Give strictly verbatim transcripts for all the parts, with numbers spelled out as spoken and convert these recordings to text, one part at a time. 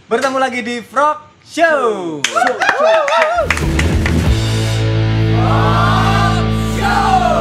Bertemu lagi di Frog Show. Show, show, show. Frog Show.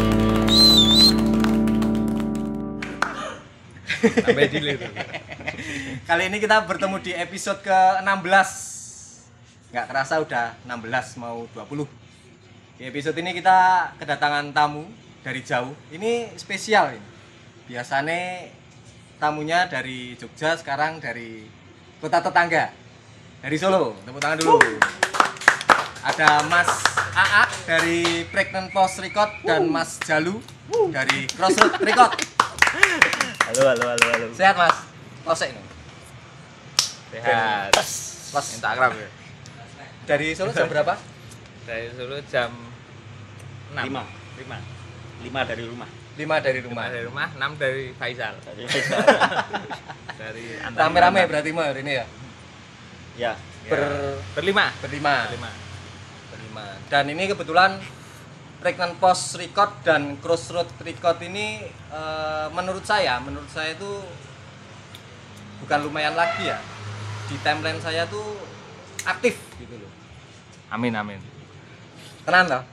Sampai delay tuh. Kali ini kita bertemu di episode ke enam belas. Nggak kerasa udah enam belas mau dua puluh. Di episode ini kita kedatangan tamu dari jauh. Ini spesial ini. Biasanya tamunya dari Jogja, sekarang dari kota tetangga, dari Solo. Tepuk tangan dulu. Ada Mas A A dari Pregnant Post Record dan Mas Jalu dari Crossroad Record. Halo, halo, halo, halo. Sehat Mas? Losek nih. Sehat. Pas Minta akrab ya. dari Solo jam berapa? Dari Solo jam enam. Lima. Lima. Lima dari rumah. lima dari Lima rumah. dari rumah, enam dari Faisal. Dari Dari Rame-rame berarti mah hari ini ya. ya. Ber berlima. berlima. Berlima. Berlima. Dan ini kebetulan Pregnant Post Record dan Crossroad Record ini eh, menurut saya, menurut saya itu bukan lumayan lagi ya. Di timeline saya tuh aktif gitu loh. Amin amin. Tenan loh.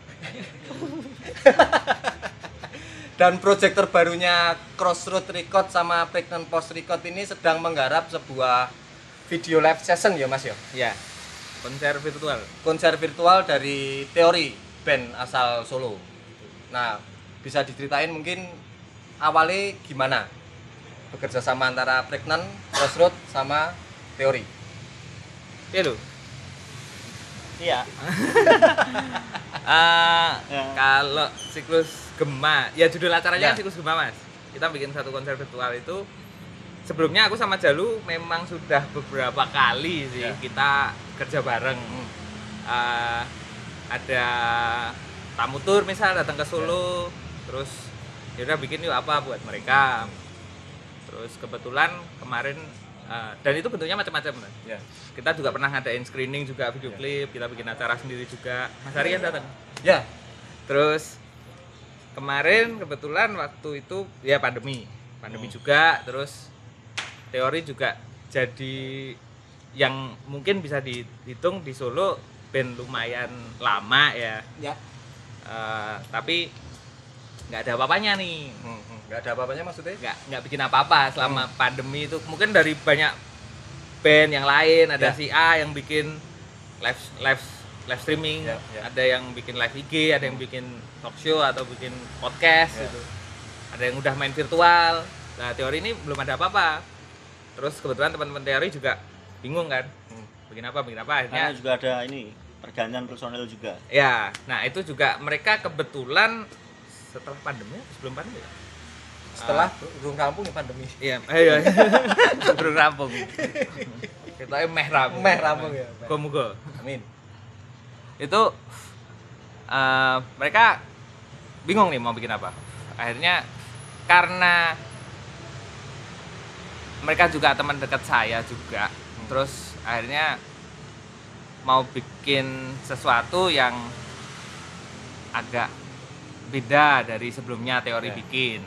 Dan proyek terbarunya Crossroad Record sama Pregnant Post Record ini sedang menggarap sebuah video live session ya Mas ya? Ya. Konser virtual. Konser virtual dari Teori, band asal Solo. Nah, bisa diceritain mungkin awalnya gimana bekerja sama antara Pregnant, Crossroad sama Teori? Iya loh. Iya. Ah, Ya. kalau siklus Gema, ya judul acaranya Ya. kan siklus Gema Mas. Kita bikin satu konser virtual itu. Sebelumnya aku sama Jalu memang sudah beberapa kali sih Ya. kita kerja bareng. Hmm. Uh, ada tamu tour misal datang ke Solo, terus yaudah bikin yuk apa buat mereka. Terus kebetulan kemarin uh, dan itu bentuknya macam-macam Mas. Ya. Kita juga pernah ngadain screening juga video Ya. klip, kita bikin acara sendiri juga. Mas Ari kan datang. Ya. Terus kemarin kebetulan waktu itu ya pandemi, pandemi Hmm. juga. Terus Teori juga jadi yang mungkin bisa dihitung di Solo band lumayan lama ya. Ya. Uh, tapi nggak ada apa-apanya nih, Hmm, hmm. Nggak ada apa-apanya maksudnya? nggak nggak bikin apa-apa selama pandemi itu. Mungkin dari banyak band yang lain ada Ya. si A yang bikin live live live streaming, Ya, ya. ada yang bikin live I G, ada yang bikin talk show atau bikin podcast Ya. gitu. Ada yang udah main virtual. Nah, Teori ini belum ada apa-apa. Terus kebetulan teman-teman Teori juga bingung kan, Hmm. bikin apa, bikin apa akhirnya. Karena juga ada ini pergantian personel juga. Ya, nah itu juga mereka kebetulan setelah pandemi, sebelum pandemi ya? Setelah belum rampung ya pandemi. Iya, ayo. Belum rampung. Kita meh rampung. Meh rampung ya. Muga-muga. Amin. Itu uh, mereka bingung nih mau bikin apa. Akhirnya karena mereka juga teman dekat saya juga. Terus akhirnya mau bikin sesuatu yang agak beda dari sebelumnya Teori Ya. bikin.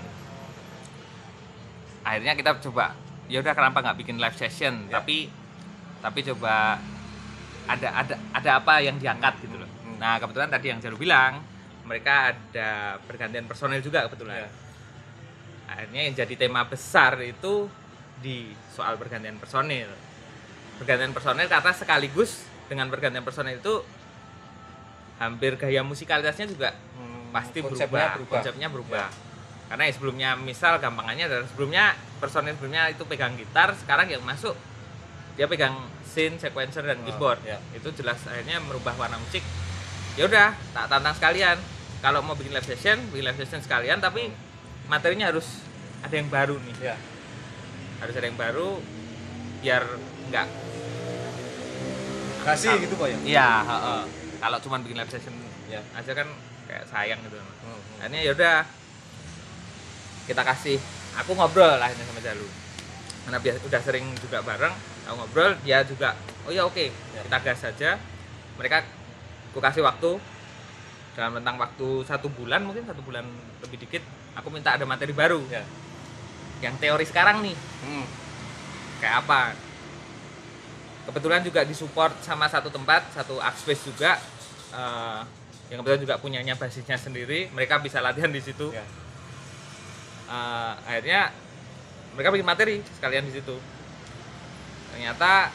Akhirnya kita coba, ya udah kenapa nggak bikin live session, Ya. tapi tapi coba ada ada ada apa yang diangkat gitu loh. Hmm. Nah, kebetulan tadi yang Jalu bilang, mereka ada pergantian personel juga kebetulan. Ya. Akhirnya yang jadi tema besar itu di soal pergantian personil. Pergantian personil karena sekaligus dengan pergantian personil itu hampir gaya musikalitasnya juga Hmm, pasti konsepnya berubah, berubah. konsepnya berubah. Karena ya sebelumnya misal gampangannya adalah sebelumnya personil sebelumnya itu pegang gitar, sekarang yang masuk dia pegang synth, sequencer dan Oh, keyboard. ya. Itu jelas akhirnya merubah warna musik. Ya udah, tak tantang sekalian. Kalau mau bikin live session, bikin live session sekalian, tapi materinya harus ada yang baru nih. Ya. Harus ada yang baru biar enggak Kasih gitu Pak ya. iya, heeh. Kalau cuma bikin live session Ya. aja kan kayak sayang gitu. Hmm, hmm. Akhirnya ya udah kita kasih, aku ngobrol lah ini sama Jalu. Karena biasa udah sering juga bareng, aku ngobrol, dia juga oh ya oke, Ya. kita gas saja. Mereka aku kasih waktu dalam rentang waktu satu bulan, mungkin satu bulan lebih dikit, aku minta ada materi baru. Ya. Yang teori sekarang nih Hmm. kayak apa. kebetulan juga disupport sama satu tempat, satu Artspace juga, uh, yang kebetulan juga punyanya basisnya sendiri, mereka bisa latihan di situ. Ya. Uh, akhirnya mereka bikin materi sekalian di situ. Ternyata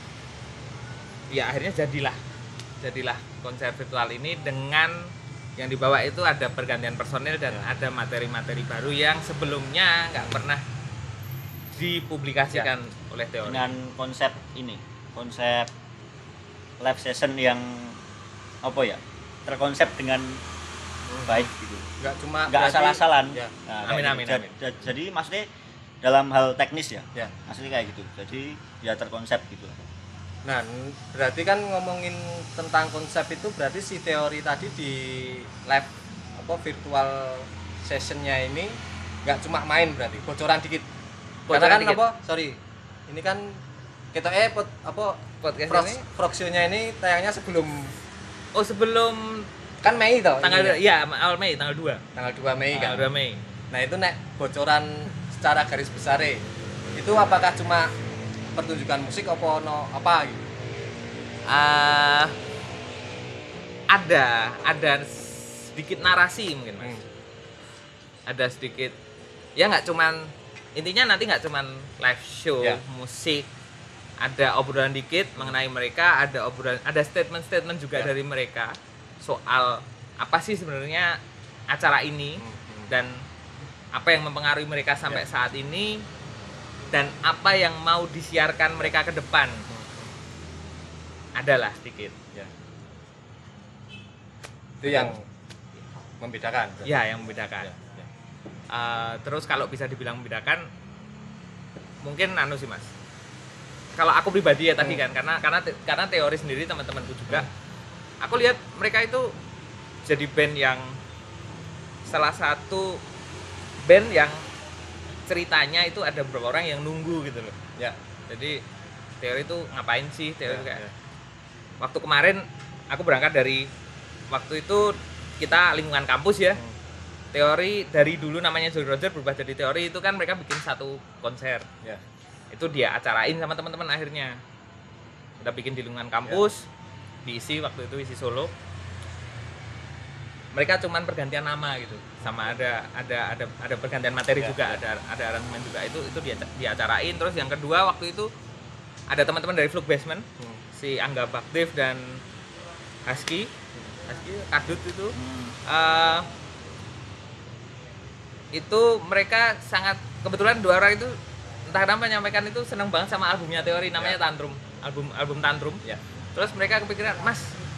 ya akhirnya jadilah jadilah konser virtual ini dengan yang dibawa itu ada pergantian personil dan ya. Ada materi-materi baru yang sebelumnya nggak pernah dipublikasikan ya. Oleh Teori. Dengan konsep ini, konsep live session yang apa ya, terkonsep dengan hmm. baik gitu. Nggak cuma nggak asal-asalan. Ya. Nah, amin, amin, jadi, amin. Jadi, jadi maksudnya dalam hal teknis ya, ya. Maksudnya kayak gitu. Jadi ya terkonsep gitu. Nah, berarti kan ngomongin tentang konsep itu berarti si Teori tadi di live apa virtual sessionnya ini nggak cuma main berarti, bocoran dikit. Bocoran Karena kan dikit. apa? Sorry. Ini kan kita eh pot, apa podcast Prox, ini Proxio-nya ini tayangnya sebelum oh sebelum kan Mei toh. tanggal ini, ya awal Mei tanggal dua. tanggal dua Mei kan. Tanggal dua Mei. Nah, itu nek bocoran secara garis besar itu apakah cuma pertunjukan musik apa no apa gitu? Uh, ada ada sedikit narasi mungkin Mas. Hmm. Ada sedikit ya nggak cuman intinya nanti nggak cuman live show Ya. musik, ada obrolan dikit mengenai mereka, ada obrolan ada statement-statement juga Ya. dari mereka soal apa sih sebenarnya acara ini Hmm, hmm. dan apa yang mempengaruhi mereka sampai Ya. saat ini dan apa yang mau disiarkan mereka ke depan. Adalah sedikit. Ya. Itu yang membedakan. berarti? Ya, yang membedakan. Ya, ya. Uh, terus kalau bisa dibilang membedakan, mungkin anu sih Mas. Kalau aku pribadi ya tadi Hmm. kan, karena karena te- karena teori sendiri teman-temanku juga, aku lihat mereka itu jadi band yang salah satu band yang ceritanya itu ada beberapa orang yang nunggu gitu loh. Ya. Jadi teori itu ngapain sih teori Ya, kayak ya. waktu kemarin aku berangkat dari waktu itu kita lingkungan kampus ya. Hmm. Teori dari dulu namanya Jolly Roger berubah jadi teori itu kan mereka bikin satu konser. Ya. Itu dia acarain sama teman-teman akhirnya. Kita bikin di lingkungan kampus, diisi waktu itu isi Solo. Mereka cuman pergantian nama gitu. Sama ada ada ada ada pergantian materi Ya, juga, ya. ada ada aransemen juga itu itu dia diacarain. Terus yang kedua waktu itu ada teman-teman dari Fluke Basement, Hmm. si Angga Bakdev dan Husky. Husky Kadut itu. Hmm. Uh, itu mereka sangat kebetulan dua orang itu entah kenapa menyampaikan itu seneng banget sama albumnya Teori namanya Ya. Tantrum, album album Tantrum. Ya. Terus mereka kepikiran, Mas,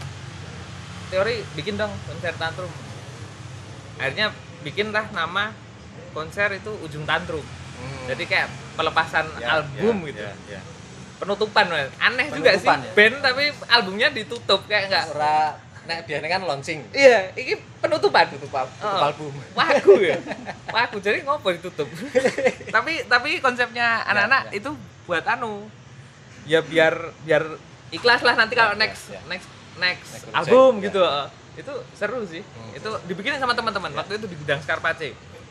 Teori bikin dong konser Tantrum. Akhirnya bikinlah nama konser itu Ujung Tantrum. Hmm. Jadi kayak pelepasan Ya, album ya, gitu. ya, ya. Penutupan, Mas. Aneh juga sih Penutupan, ya? band tapi albumnya ditutup kayak enggak. Ora nek biasanya kan launching. Iya, ini penutupan. Tutup, al- tutup Oh. album. Wagu ya. Wagu jadi ngopo ditutup. tapi tapi konsepnya anak-anak ya. itu buat anu. Ya biar biar ikhlas lah nanti kalau Ya, next, ya, ya. next next Next project, album ya. gitu. Eh, Itu seru sih. Hmm. Itu dibikinin sama teman-teman. Ya. Waktu itu di Gudang Skarpace.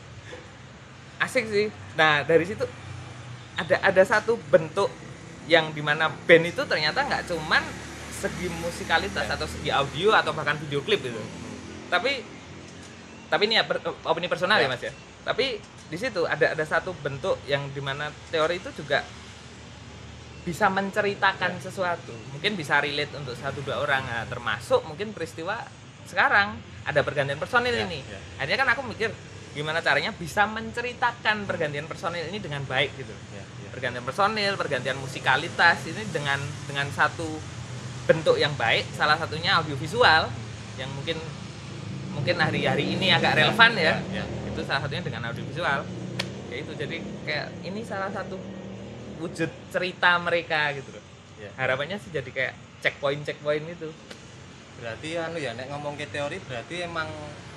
Asik sih. Nah, dari situ ada ada satu bentuk yang dimana band itu ternyata nggak cuman segi musikalitas Ya. atau segi audio atau bahkan video klip gitu. Tapi tapi ini ya per, opini personal ya. Ya. Mas ya. Tapi di situ ada ada satu bentuk yang dimana teori itu juga bisa menceritakan Ya. sesuatu. Mungkin bisa relate untuk satu dua orang. Nah, termasuk mungkin peristiwa sekarang ada pergantian personil Ya, ini. ya. Akhirnya kan aku mikir gimana caranya bisa menceritakan pergantian personil ini dengan baik gitu. Ya, ya. Pergantian personil, pergantian musikalitas ini dengan dengan satu bentuk yang baik, salah satunya audiovisual yang mungkin mungkin hari-hari ini agak relevan ya. Ya, ya. Itu salah satunya dengan audiovisual. Ya itu jadi kayak ini salah satu wujud cerita mereka gitu loh. Ya. Harapannya sih jadi kayak checkpoint checkpoint itu. Berarti anu ya nek ngomong ke teori berarti emang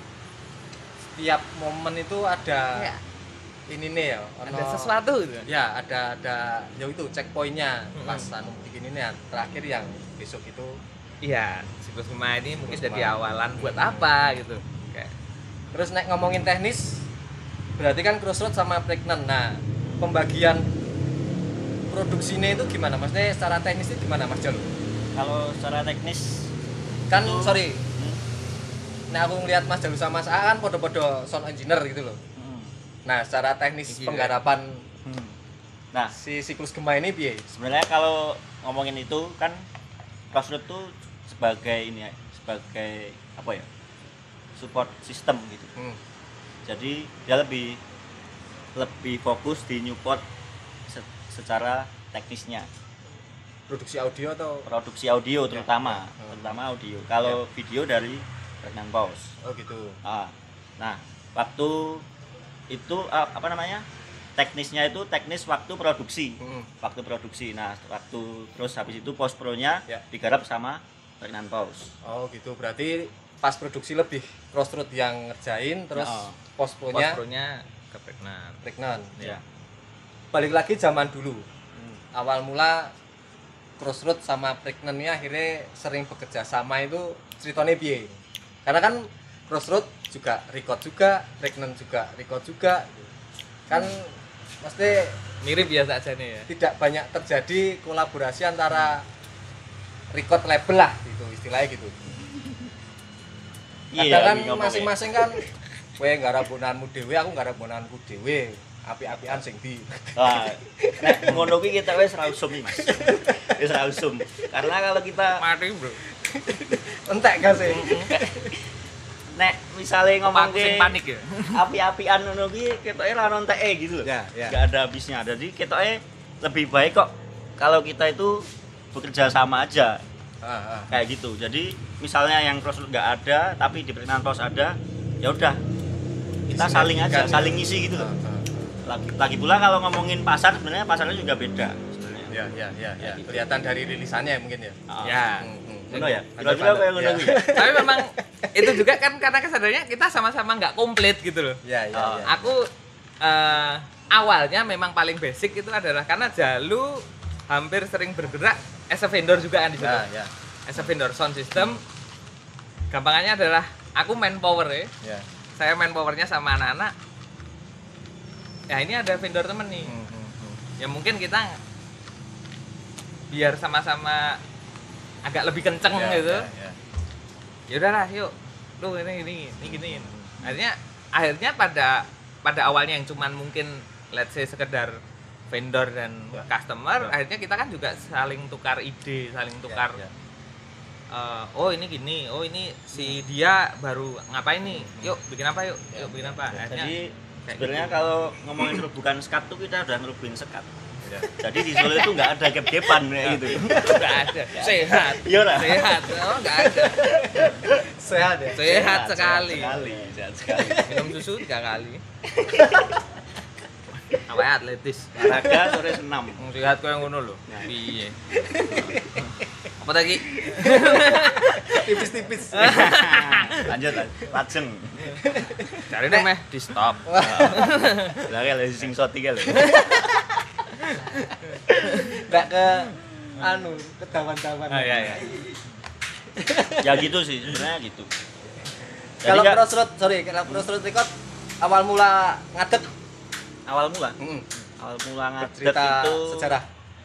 setiap momen itu ada Ya, ini nih ya, ada ono- sesuatu gitu. Ya, ada ada ya itu checkpointnya Mm-mm. pas anu bikin ini ya. Terakhir yang besok itu Iya, siklus lima ini mungkin Siklus jadi lima. awalan buat apa gitu. Kayak terus nek ngomongin teknis berarti kan Crossroad sama Pregnant. Nah, pembagian produksinya itu gimana? Maksudnya secara teknis itu gimana Mas Jalu? Kalau secara teknis Kan itu- sorry, Hmm, nah aku ngeliat Mas Jalu sama Mas A kan podo-podo sound engineer gitu loh. hmm, Nah, secara teknis Engineer. penggarapan hmm. Nah, si siklus gema ini piye? sebenarnya kalau ngomongin itu kan Crossroad tuh sebagai ini ya, sebagai apa ya? Support system gitu. Hmm. Jadi dia lebih lebih fokus di Newport se- secara teknisnya, Produksi audio atau produksi audio terutama, ya. terutama audio. Kalau video dari Pregnant Pause. oh gitu. Ah, nah, waktu itu ah, apa namanya? Teknisnya itu teknis waktu produksi. Hmm. Waktu produksi. Nah, waktu terus habis itu post pro-nya Ya. digarap sama Pregnant Pause. Oh gitu. Berarti pas produksi lebih Crossroad yang ngerjain terus Oh. post pro-nya Post-pro-nya ke Pregnant. Pregnant. Ya. Balik lagi zaman dulu. Awal mula Crossroad sama Pregnant-nya akhirnya sering bekerja sama itu ceritanya piye? Karena kan Crossroad juga record juga, Pregnant juga record juga. Kan mesti Mirip biasa aja nih ya. tidak banyak terjadi kolaborasi antara record label lah gitu istilahnya gitu. Kadang Iya, kan ngomongnya. masing-masing kan kowe nggarap bonanmu dhewe, aku nggarap bonanku dhewe. Api-apian sing di. Wah, nek ngono kuwi kita wis ra usum, Mas. Wis ra usum. Karena kalau kita Mati, Bro. Entek gak sih? nek misale ngomong Aku sing panik ya. api-apian ngono kuwi ketoke ra ono enteke gitu loh. Ya, ya. Enggak ada habisnya. Jadi ketoke lebih baik kok kalau kita itu bekerja sama aja Ah, ah. kayak gitu. Jadi misalnya yang Crossroad nggak ada tapi di Pregnant Pause ada, ya udah kita saling aja, Disinergikan, saling ya. ngisi gitu loh. Ah, ah, ah. Lagi, lagi pula kalau ngomongin pasar sebenarnya pasarnya juga beda sebenarnya. Ya, ya, ya, ya. gitu. Kelihatan dari rilisannya mungkin ya. Ah. Ya. Hmm, hmm. Ngono ya. Ada Kira-kira kayak ngono ya. kuwi. Tapi memang itu juga kan karena kesadarannya kita sama-sama nggak komplit gitu loh. Ya, ya, Oh, ya. Aku eh, awalnya memang paling basic itu adalah karena Jalu hampir sering bergerak as a vendor juga kan di situ. Ya, ya. As a vendor sound system. Gampangannya adalah aku main power ya. Ya. Saya main powernya sama anak-anak. Ya ini ada vendor temen nih. Hmm, hmm, hmm. Ya mungkin kita biar sama-sama agak lebih kenceng Ya, gitu. ya, ya. Ya udahlah yuk, lu ini ini ini gini. Akhirnya akhirnya pada pada awalnya yang cuman mungkin let's say sekedar vendor dan Ya. customer, Ya. akhirnya kita kan juga saling tukar ide, saling tukar Ya, ya. eh, oh ini gini, oh ini si dia baru ngapain nih, yuk bikin apa yuk, Ya. yuk bikin apa. Akhirnya Jadi kayak sebenarnya gitu. kalau ngomongin rubukan skat tuh kita udah ngerubuin sekat. Ya. Jadi di Solo itu nggak ada gap-gapan kayak gitu. nggak ada, sehat, Iya lah. sehat, oh nggak ada, Sehat ya. sehat sekali, sekali, sehat sekali. minum susu tiga kali, apa ya atletis. Olahraga sore senam. Wong sehat koyo ngono lho. Piye? Apa tadi? Tipis-tipis. Lanjut lah, lajeng. Cari nih meh di stop. Lah kayak sing shot iki lho. Enggak ke anu, ke taman-taman. Oh iya iya. Ya gitu sih, sebenarnya gitu. Jadi Kalau nggak- Crossroad, sorry, kalau Crossroad record awal mula ngadeg. awal mula, Hmm. awal mula ngadep Cerita itu sejarah.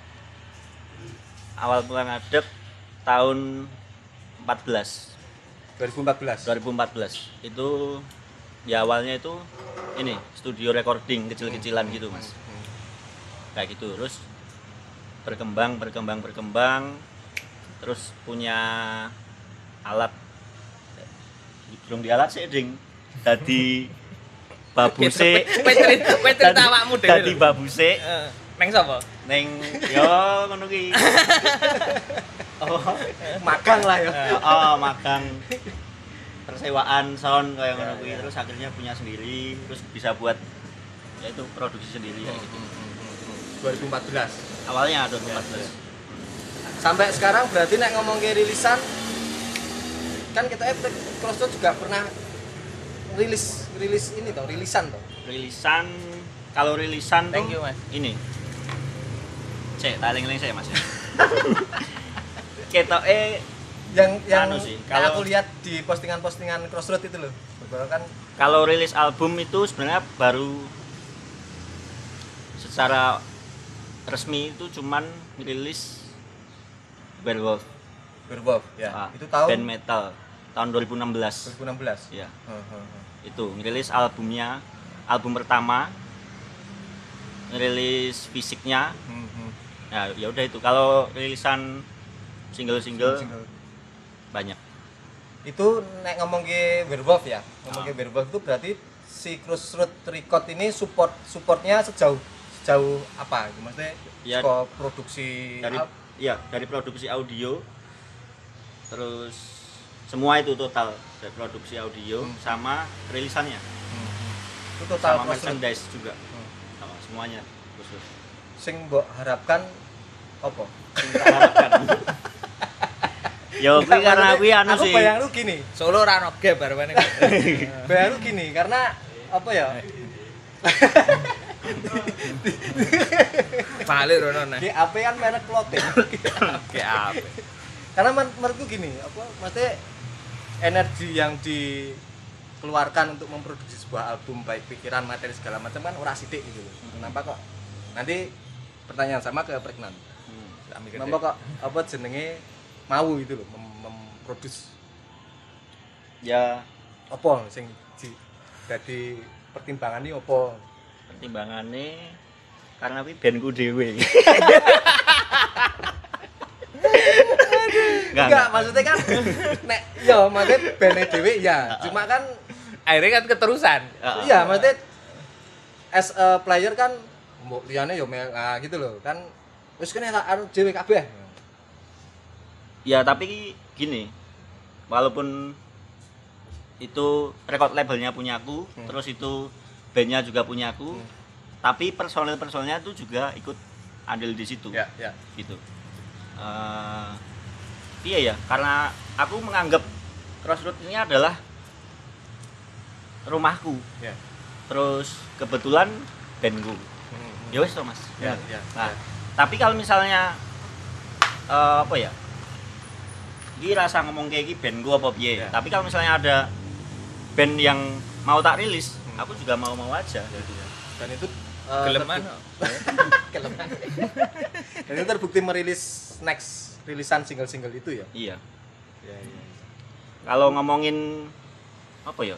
awal mula ngadep tahun empat belas. dua ribu empat belas. dua ribu empat belas itu ya awalnya itu ini studio recording kecil-kecilan gitu mas, Hmm. kayak gitu terus berkembang berkembang berkembang terus punya alat belum di alat sih ding tadi babuse Kowe cerita, kowe cerita awakmu dhewe. tadi lho. babuse Eh, Neng sapa? neng yo ngono ki oh Magang lah ya. oh magang persewaan sound kayak ngono kuwi terus akhirnya punya sendiri terus bisa buat ya itu produksi sendiri kayak gitu. dua ribu empat belas. Awalnya dua ribu empat belas. Sampai sekarang berarti nek ngomong ke rilisan kan kita eh Crossroad juga pernah rilis rilis ini toh, rilisan toh. Rilisan kalau rilisan tuh Thank you, Mas. ini. Cek, taling-taling saya Mas ya. Ketoke Yang yang Anu sih, yang kalau- aku lihat di postingan-postingan Crossroad itu loh. Beberapa kan kalau rilis album itu sebenarnya baru secara resmi itu cuman rilis Werewolf. Werewolf ya. Ah, itu tahun band metal tahun dua ribu enam belas. dua ribu enam belas. Ya. Heeh, heeh. Itu ngerilis albumnya, album pertama, ngerilis fisiknya. Hmm, hmm. Nah, ya udah itu. Kalau rilisan single-single Single. banyak. Itu nek ngomong ke Werewolf ya, ngomong ke Ah. Werewolf itu berarti si Crossroad Record ini support supportnya sejauh sejauh apa? Maksudnya Ya, saka produksi dari al- ya dari produksi audio, terus semua itu total dari produksi audio Hmm. sama rilisannya, Hmm, hmm. itu total sama Crossroad. merchandise juga, Hmm. sama semuanya khusus. Sing mbok harapkan apa? Ya kuwi karena kuwi anu aku sih. bayang lu gini, Solo ora ono gap bareng. bayang lu gini karena apa ya? Balik rono nah. G A P kan merek clothing. Gap. Karena men- menurutku gini, apa maksudnya energi yang dikeluarkan untuk memproduksi sebuah album baik pikiran, materi segala macam kan ora sithik gitu loh. Kenapa kok? Nanti pertanyaan sama ke Pregnan. Hmm. Kenapa kok apa jenenge mau gitu loh mem- memproduksi Ya apa sing di dadi pertimbangannya apa? pertimbangannya karena kuwi bandku dhewe. Enggak, Enggak, maksudnya kan nek ya maksudnya band dhewe ya, cuma kan Akhirnya kan keterusan. Heeh. iya maksudnya as a player kan mbok liyane ya mel ah, gitu loh kan wis kene tak anu dhewe kabeh. Ya tapi gini, walaupun itu record labelnya punya aku, Hmm. terus itu bandnya juga punya aku, Hmm. tapi personil-personilnya itu juga ikut andil di situ, Ya, ya. gitu. Eh, iya ya, karena aku menganggap Crossroad ini adalah rumahku, Ya. terus kebetulan bandku. Ya wes toh mas. Ya, ya. Nah, ya. tapi kalau misalnya eh, apa ya? Iki rasa ngomong kayak gini band gua apa piye. Ya. Tapi kalau misalnya ada band yang mau tak rilis, Hmm. aku juga mau-mau aja. Ya, ya. Dan itu eh, Geleman. terbuk- Geleman. Dan itu terbukti merilis next rilisan single-single itu ya. Iya. Ya, ya. Kalau ngomongin apa ya?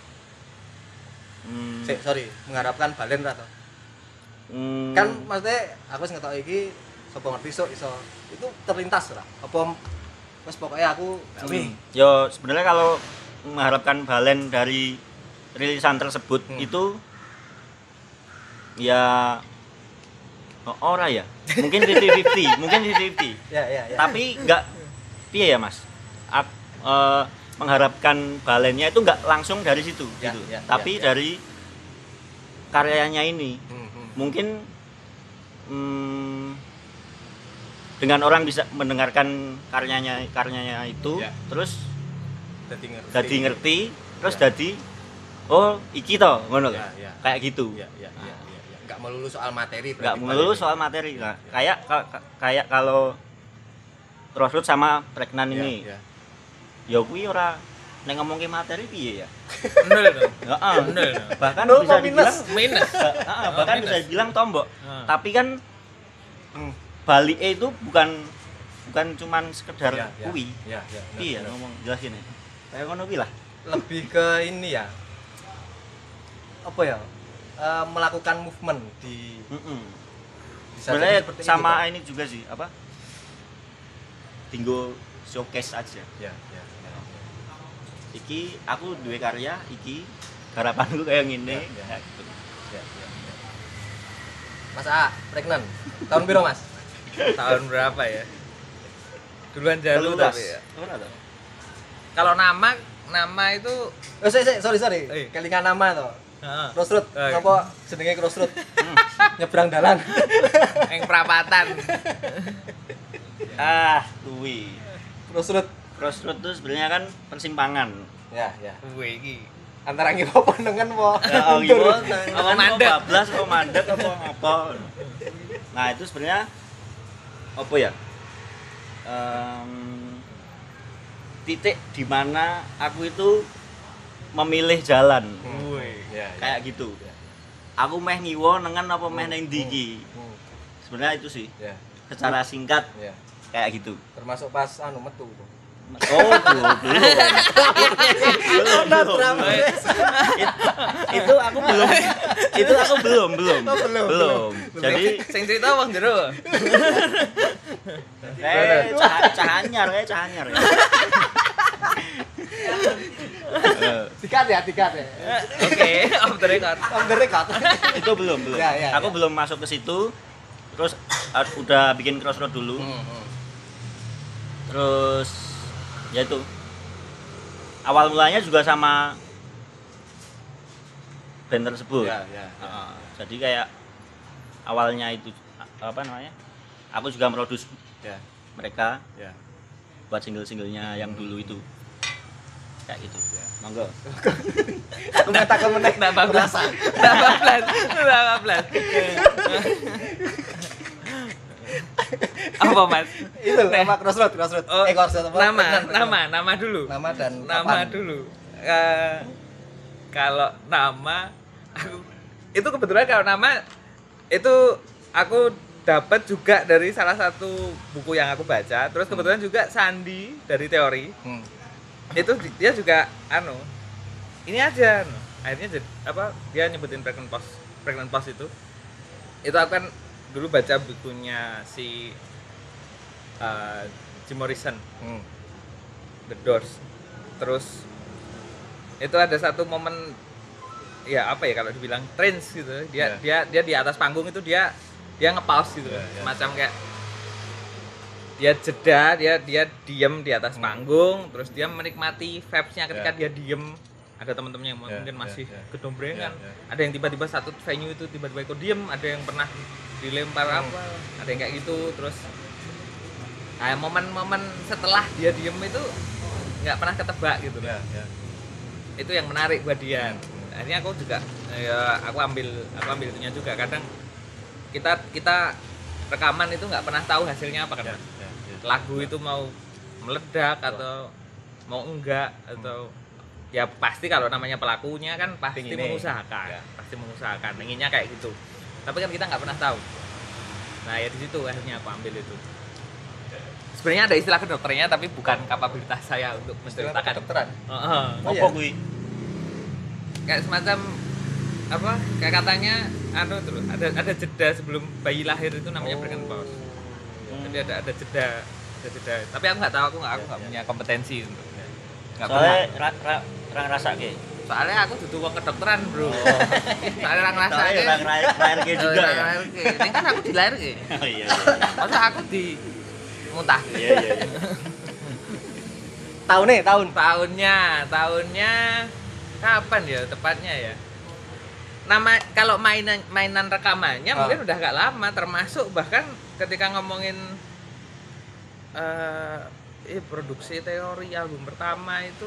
Hmm, Sik, sorry, mengharapkan balen ra to? hmm, Kan maksudnya aku wis ngetok iki sapa ngerti sok iso itu terlintas ora? Apa wis pokoknya aku gawe. hmm, yo sebenarnya kalau mengharapkan balen dari rilisan tersebut Hmm. itu ya oh, ora ya. Mungkin fifty fifty, mungkin fifty fifty. Ya, ya, ya. Tapi enggak piye ya mas Ak- eh, mengharapkan balennya itu enggak langsung dari situ Ya, gitu ya, tapi ya, ya. dari karyanya ini Hmm, hmm. mungkin hmm, dengan orang bisa mendengarkan karyanya karyanya itu Ya. terus Dadi ngerti. dadi ngerti terus Ya. dadi oh iki toh ngono Ya, kan? ya. Kayak gitu. Ya, ya, ya, ya, ya. Enggak melulu soal materi Enggak berarti melulu balik. soal materi nah, kayak ka- ka- kayak kalau Crossroad sama Pregnan Ya, ini ya. ya kuwi ora nek ngomongke materi piye ya? Nol dong. Heeh. Nol. Bahkan Nol bisa kok minus? dibilang Minus. heeh, bahkan minus. bisa dibilang tombok. Heeh. Tapi kan Hmm. balik itu bukan bukan cuman sekedar Ya, ya. kuwi. Ya, ya. benar, Piye benar. ngomong jelasin ya? Kayak ngono kuwi lah. Lebih ke ini ya. Apa ya? Eh, melakukan movement di Heeh. di saat Sebenarnya seperti ini, sama Pak. ini juga sih, apa? Tinggal showcase aja. Ya, ya, ya. Iki aku duwe karya, iki harapanku kayak ngene. Ya, ya. Ya, gitu. Ya, ya, ya. Mas A, pregnant. Tahun piro, Mas? Tahun berapa ya? Duluan jalur Telulas. tapi ya. Ora toh? Kalau nama nama itu Oh, sorry, sorry, sorry, sorry. Eh. Kelingan nama to. heeh. Crossroad, Oh, iya. apa jenenge Crossroad? Nyebrang dalan. Yang perapatan. Ah, kuwi. Crossroad. Crossroad itu sebenarnya kan persimpangan. Ya, ya. Wih iki. Antara ngipo penengan po. Ya, oh, Mundur. gimana? Apa Kan mandek? kok bablas, apa mandek, apa apa. Nah, itu sebenarnya apa ya? Em, titik di mana aku itu memilih jalan. Wih. Ya, ya. Kayak gitu. Aku meh ngiwo nengen apa meh nang ndi iki. Hmm. sebenarnya itu sih. Ya. Secara singkat Ya. kayak gitu. Termasuk pas anu metu. Oh, belum, belum. belum, belum. It- itu aku belum. Itu aku belum, belum. Oh, belum, belum. Jadi sing cerita wong jero. eh cah cahanyar, eh cahanyar. Ya. Eh, Dikat ya, dikat ya. Oke, off the record. On the record. itu belum, belum. Ya, ya, aku ya. belum masuk ke situ. Terus uh, udah bikin crossroad dulu. Hmm, hmm. Terus ya itu. Awal mulanya juga sama band tersebut. Ya, ya. Uh, jadi kayak awalnya itu apa namanya? Aku juga produce Ya, mereka ya. buat single-singlenya yang dulu itu. Kayak gitu. Ya. Monggo. Aku ngatakan menek Nggak bablas. Nggak bablas. Nggak bablas. Apa Mas? Itu nama crossroad, crossroad. Oh, eh crossroad apa? nama, Pregnant, pregnant. nama, nama dulu. Nama dan Nama kapan? dulu. Eh, kalau nama aku itu kebetulan kalau nama itu aku dapat juga dari salah satu buku yang aku baca. Terus kebetulan juga Sandi dari Teori Hmm. itu di- dia juga anu ini aja anu. Akhirnya jadi apa dia nyebutin pregnant pause pregnant pause itu itu aku kan dulu baca bukunya si uh, Jim Morrison Hmm. The Doors. Terus itu ada satu momen ya apa ya kalau dibilang trance gitu. Dia Yeah. dia dia di atas panggung itu dia dia nge-pause gitu. Yeah, yeah. Semacam kayak dia jeda, dia dia diem di atas Hmm. panggung, terus dia menikmati vibes-nya ketika Yeah. dia diem. Ada teman-teman yang Yeah, mungkin yeah, masih yeah. kedombrengan. Yeah, yeah. Ada yang tiba-tiba satu venue itu tiba-tiba ikut diem, ada yang pernah dilempar Hmm. apa, ada yang kayak gitu. Terus nah, momen-momen setelah dia diem itu nggak pernah ketebak gitu loh. Ya, ya. Itu yang menarik buat dia. Akhirnya aku juga ya aku ambil aku ambil itunya juga. Kadang kita kita rekaman itu nggak pernah tahu hasilnya apa kan. Ya, ya, ya. Lagu itu mau meledak atau mau enggak atau ya pasti kalau namanya pelakunya kan pasti Pengen ini. mengusahakan, Ya. pasti mengusahakan, inginnya kayak gitu. Tapi kan kita nggak pernah tahu. Nah ya di situ akhirnya aku ambil itu. Sebenarnya ada istilah kedokterannya tapi bukan kapabilitas saya untuk menceritakan. Kedokteran. Heeh. Oh, Apa iya? kuwi? Kayak semacam apa? Kayak katanya anu terus ada ada jeda sebelum bayi lahir itu namanya pregnant pause. Jadi ada ada jeda, ada jeda. Tapi aku nggak tahu, aku nggak aku nggak Ya, ya. punya kompetensi untuk. Nggak Soalnya pernah. ra, ra, ra ngerasake. Soalnya aku duduk wong kedokteran, Bro. Soalnya orang ngerasa Soalnya ra ngerasake juga ya. Ini kan aku dilahirke. Oh iya. Masa aku di muntah. Iya iya. iya. Tahun nih, tahun. Tahunnya, tahunnya kapan ya tepatnya ya? Nama kalau mainan mainan rekamannya Ah. mungkin udah agak lama, termasuk bahkan ketika ngomongin eh eh, produksi Teori album pertama itu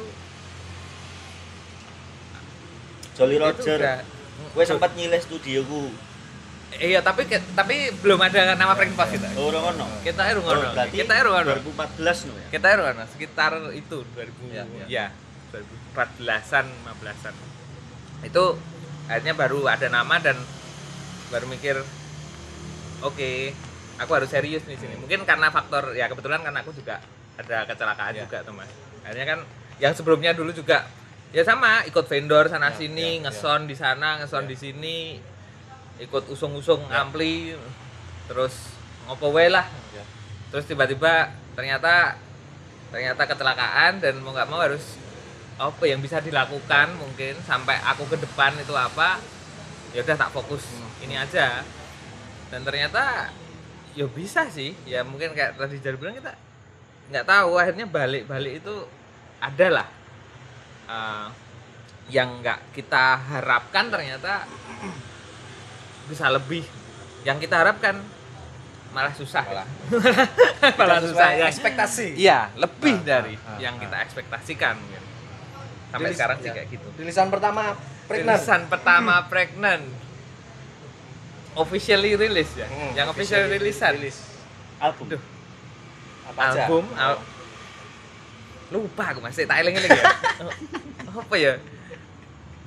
Jolly itu Roger. udah Gue sempat nyilih studioku. iya tapi ke- tapi belum ada nama pregnant pause kita. Oh, ora ono. Kita eru Oh, ngono. berarti Kita eru ngono. dua ribu empat belas no ya. Kita eru ngono sekitar itu dua ribu Ya, ya, ya. dua ribu empat belasan, lima belasan. Itu akhirnya baru ada nama dan baru mikir oke, aku harus serius nih sini. Mungkin karena faktor ya kebetulan karena aku juga ada kecelakaan Ya. juga tuh Mas. Akhirnya kan yang sebelumnya dulu juga ya sama ikut vendor sana Ya, sini, ya, ngeson di sana, ngeson Ya. di sini, ikut usung-usung Ya. ampli, terus ngopo wae lah. Ya. Terus tiba-tiba ternyata ternyata kecelakaan dan mau nggak mau harus apa yang bisa dilakukan mungkin sampai aku ke depan itu apa ya udah tak fokus ini aja dan ternyata ya bisa sih ya mungkin kayak tadi Jar bilang kita nggak tahu akhirnya balik-balik itu adalah uh, yang nggak kita harapkan ternyata bisa lebih yang kita harapkan malah susah Malah. malah Tidak susah sesuai ya ekspektasi. iya lebih Ah, dari ah, ah, yang ah. kita ekspektasikan mungkin. Sampai Rilis- sekarang sih ya. kayak gitu Rilisan pertama pregnant. rilisan pertama pregnant officially rilis ya Hmm, yang officially rilisan rilis. Album. Duh, Apa aja? album al- lupa aku masih tak eling-eling ya Oh, apa ya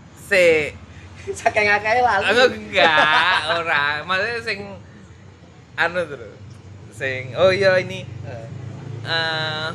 se Saking akeh lali. aku enggak ora maksudnya sing anu terus sing oh iya ini Eh, eh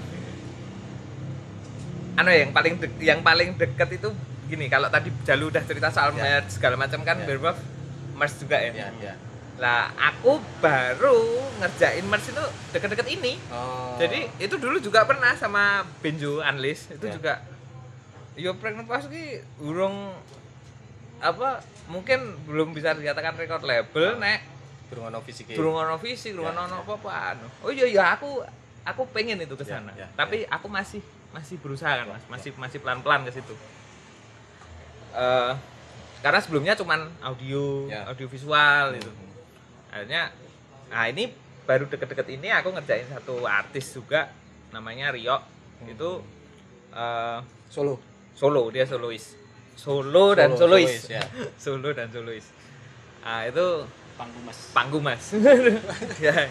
anu ya, yang paling de- yang paling deket itu gini, kalau tadi Jalu udah cerita soal Ya. merch segala macam kan, Ya. Bearbuff merch juga ya. ya, ya. Lah aku baru ngerjain merch itu deket-deket ini. Oh. Jadi itu dulu juga pernah sama Benjo Unleashed itu Ya. juga. Yo pregnant pas ki urung apa mungkin belum bisa dikatakan record label, Oh. nek durung ono fisik. durung ono fisik, durung Ya, ono ya. apa-apa anu. Oh iya iya aku aku pengen itu ke Ya, sana. ya, Tapi aku masih masih berusaha kan, Ya, Mas. Masih masih pelan-pelan ke situ. Eh karena sebelumnya cuman audio, Ya. audio visual Hmm. itu. Akhirnya nah ini baru deket-deket ini aku ngerjain satu artis juga namanya Rio. Hmm. Itu eh Solo. solo, dia solois. Solo dan solois. solois, ya. Solo dan solois. Ah itu Pangku Mas. Panggu Mas. Ya.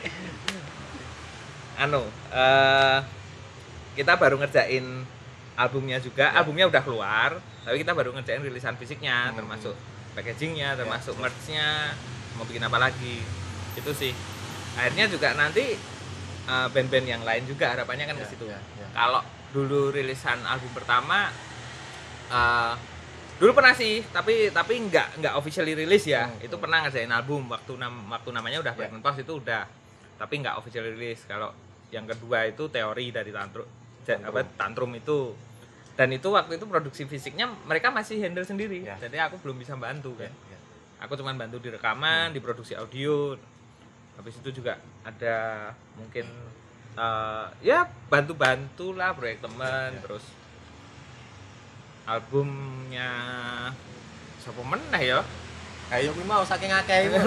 Anu, eh kita baru ngerjain albumnya juga. Ya. Albumnya udah keluar, tapi kita baru ngerjain rilisan fisiknya, Hmm. termasuk packagingnya, termasuk Ya. merch-nya, mau bikin apa lagi. Itu sih. Akhirnya juga nanti eh, band-band yang lain juga harapannya kan Ya, ke situ. ya, ya. Kalau dulu rilisan album pertama eh dulu pernah sih, tapi tapi nggak nggak officially rilis ya. Hmm, Itu hmm. pernah ngerjain album waktu nam, waktu namanya udah Ya. Pregnant Pause itu udah, tapi nggak officially rilis. Kalau yang kedua itu teori dari tantrum, ja- Tantrum. apa tantrum itu, dan itu waktu itu produksi fisiknya mereka masih handle sendiri. Ya. Jadi aku belum bisa bantu Ya, kan. ya. Aku cuma bantu di rekaman, Hmm. di produksi audio. Habis itu juga ada mungkin eh, ya bantu-bantu lah proyek teman, Ya. terus albumnya siapa meneh ya? Kayak kuwi mau saking akeh iku.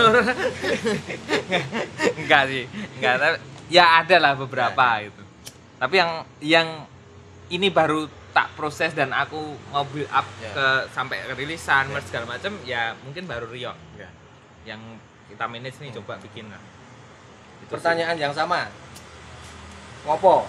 Enggak sih, enggak, tapi ya ada lah beberapa Ya, itu. Tapi yang yang ini baru tak proses dan aku mau build up Ya. ke sampai ke rilisan, Ya. merch segala macam, ya mungkin baru Rio Ya. yang kita manage nih, Hmm. coba bikin lah. Itu sih. Pertanyaan yang sama. Ngopo?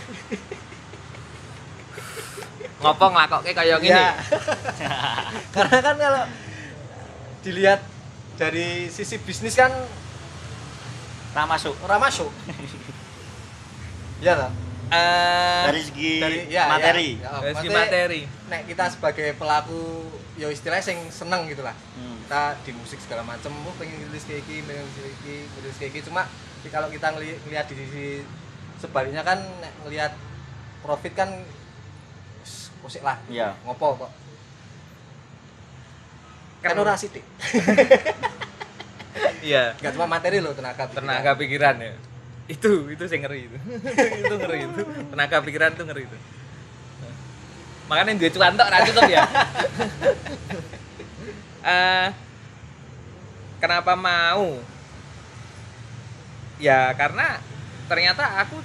Ngopo nglakokke kaya gini? Ya. Karena kan kalau dilihat dari sisi bisnis kan Nah masuk ora masuk. Iya toh? Eh, dari segi ya, materi. Ya, ya, dari segi maksudnya, materi. nek kita sebagai pelaku yo istilahnya sing seneng gitu lah. Hmm. Kita di musik segala macam, oh pengen rilis kayak gini, pengen rilis kayak gini, pengen rilis kayak gini. Cuma di- kalau kita ngeli- ngelihat di sisi sebaliknya kan nek ngelihat profit kan wis, kosek lah. Iya. Ngopo kok? Kan Kan- ora sithik. Iya. Enggak cuma materi loh, tenaga pikiran. Tenaga pikiran ya. Itu itu sih ngeri itu. Itu ngeri itu. Tenaga pikiran itu ngeri itu. Makanya duit cuan tok ora cukup ya. Eh kenapa mau? Ya karena ternyata aku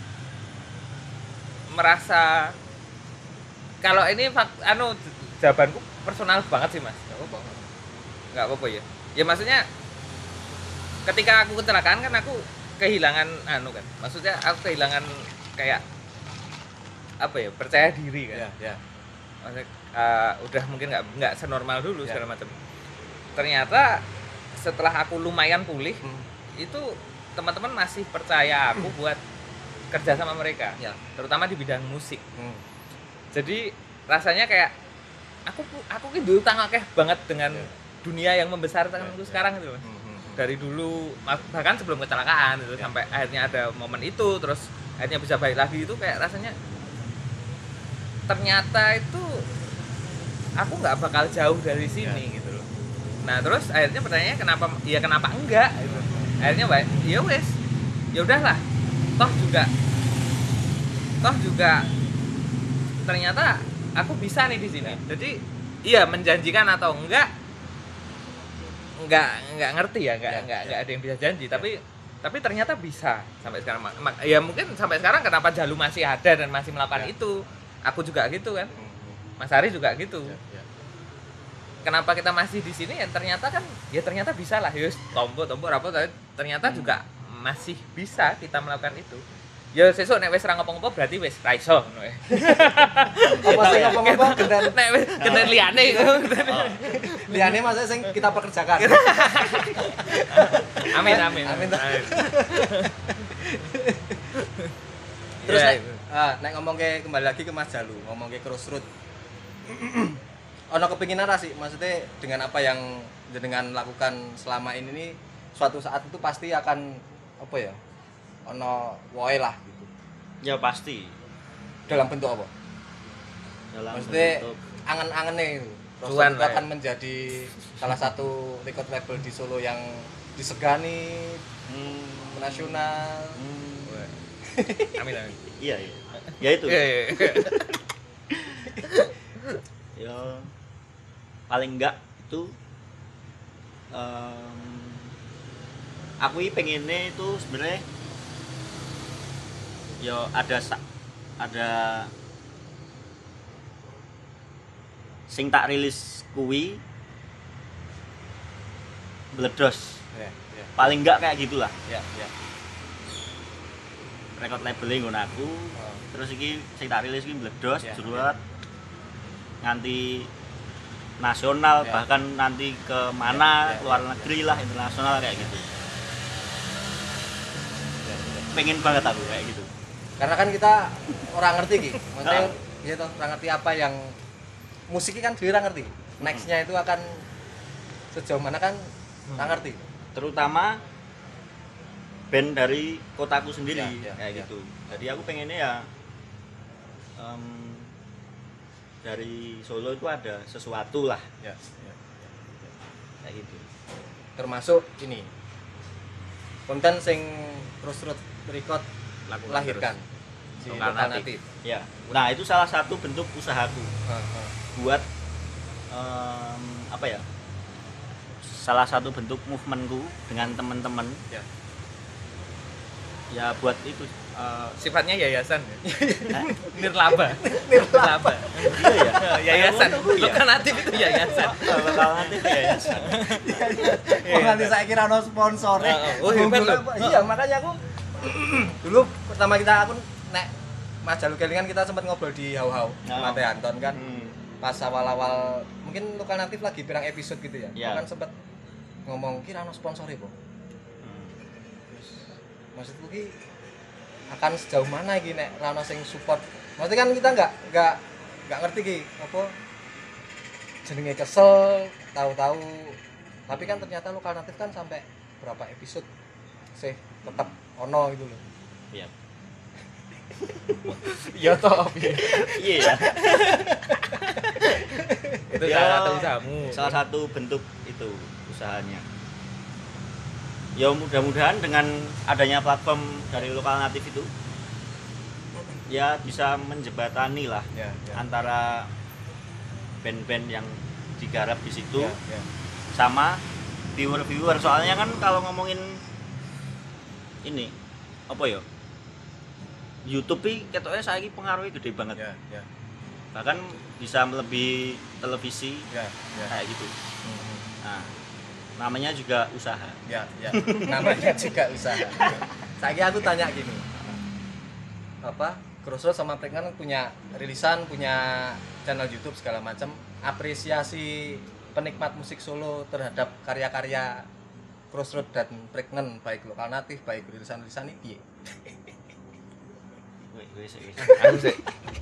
merasa kalau ini fak- anu jawabanku personal banget sih, Mas. Oh, Bang. Nggak apa-apa ya. Ya maksudnya ketika aku kecelakaan kan aku kehilangan anu kan. Maksudnya aku kehilangan kayak apa ya? Percaya diri kan. Ya, ya. Maksudnya uh, udah mungkin nggak nggak senormal dulu Ya. segala macam. Ternyata setelah aku lumayan pulih, Hmm. itu teman-teman masih percaya aku buat kerja sama mereka, Ya. terutama di bidang musik. Hmm. Jadi rasanya kayak aku aku ki dulu utang akeh banget dengan Ya. dunia yang membesarkan Ya, aku ya. sekarang gitu. Mas. Hmm, hmm, hmm. Dari dulu bahkan sebelum kecelakaan itu Ya. sampai akhirnya ada momen itu, terus akhirnya bisa balik lagi, itu kayak rasanya ternyata itu aku nggak bakal jauh dari sini Ya. gitu loh. Nah terus akhirnya pertanyaannya kenapa ya kenapa enggak gitu. Akhirnya baik ya wes ya udahlah, toh juga toh juga ternyata aku bisa nih di sini. Jadi iya, menjanjikan atau enggak enggak enggak ngerti ya, enggak Ya, enggak ya. enggak ada yang bisa janji, tapi tapi ternyata bisa sampai sekarang. Mak- mak- ya mungkin sampai sekarang kenapa Jalu masih ada dan masih melakukan Ya. itu. Aku juga gitu kan. Hmm, hmm. Mas Ari juga gitu. Ya, ya. Kenapa kita masih di sini ya ternyata kan ya ternyata bisa lah, yus tombol tombol apa tapi ternyata Hmm. juga masih bisa kita melakukan itu. Ya sesuk nek wis ra ngopo-ngopo berarti wis ra iso ngono ya. Apa sing ngomong-ngomong genten Nek wis genen liyane liyane maksudnya sing kita pekerjakan. Amin amin. Amin. Terus Terus nek ah, nek ngomong ke kembali lagi ke Mas Jalu, ngomong ke Crossroad. Ono kepinginan ra sih, maksudnya dengan apa yang jenengan lakukan selama ini nih, suatu saat itu pasti akan apa ya? Ono woe lah gitu. Ya pasti. Dalam bentuk apa? Dalam Maksudnya bentuk angen-angene itu. Cuan Crossroad itu lah ya. akan menjadi salah satu record label di Solo yang disegani hmm, nasional. hmm, Amin amin. iya iya. Ya itu. Iya iya. Ya paling enggak itu em, aku ini pengennya itu sebenarnya ya ada sa- ada sing tak rilis kuwi bledos Ya, ya, paling enggak kayak gitulah ya, ya. record labelnya ngono aku Oh. terus iki sing tak rilis iki bledos Ya, jeruat nganti nasional Ya. bahkan nanti ke mana Ya, ya, luar ya, negeri lah internasional kayak gitu Ya, ya. pengen banget aku kayak gitu Karena kan kita orang ngerti Ki. Maksudnya Ah. ya toh, orang ngerti apa yang musik kan dia orang ngerti. Next-nya itu akan sejauh mana kan orang ngerti. terutama band dari kotaku sendiri Ya, ya, kayak ya. gitu jadi aku pengennya ya em, dari Solo itu ada sesuatu lah Ya, ya. kayak gitu Termasuk ini. Konten sing Crossroad Record Lakukan lahirkan si Lokal Lokal Natif. Natif. ya nah itu salah satu bentuk usahaku Heeh, heeh. buat em, apa ya salah satu bentuk movementku dengan teman-teman Ya. ya buat itu eh, Sifatnya yayasan ya. Hah? Nirlaba. Nirlaba. iya ya Yayasan. Iya. Lokal Natif itu yayasan. lokal nanti yayasan Oh, nanti saya kira no sponsor. Oh, oh, hebat loh. Iya, makanya aku dulu pertama kita aku nek Mas Jalu kelingan kita sempat ngobrol di Hau-Hau sama Oh. Teh Anton kan. Hmm. Pas awal-awal mungkin Lokal Natif lagi pirang episode gitu ya. Ya. Kan sempat ngomong kira no sponsor ya, Bu. Hmm. Terus maksudku ki akan sejauh mana iki nek ra ono sing support. Maksudnya kan kita nggak nggak nggak ngerti ki apa jenenge kesel tahu-tahu tapi kan ternyata Lokal Natif kan sampai berapa episode sih tetap ono gitu loh. Iya. Iya toh. Iya ya. Itu Ya, salah satu usahamu. Salah satu bentuk itu usahanya. Ya mudah-mudahan dengan adanya platform dari Lokal Natif itu ya bisa menjembatani lah Ya, ya. antara band-band yang digarap di situ Ya, ya. sama viewer-viewer. Soalnya kan kalau ngomongin ini apa ya? YouTube ini ketoknya saiki pengaruhnya gede banget. Ya, ya. Bahkan bisa melebihi televisi Ya, ya. kayak gitu. Hmm. Nah, namanya juga usaha. Ya, ya. Namanya juga usaha. Saiki aku tanya gini. Apa? Crossroad sama Pregnant punya rilisan, punya channel YouTube segala macam. Apresiasi penikmat musik Solo terhadap karya-karya Crossroad dan Pregnant baik Lokal Natif, baik rilisan-rilisan ini piye? Wih, wih, wih, wih. Aku sih.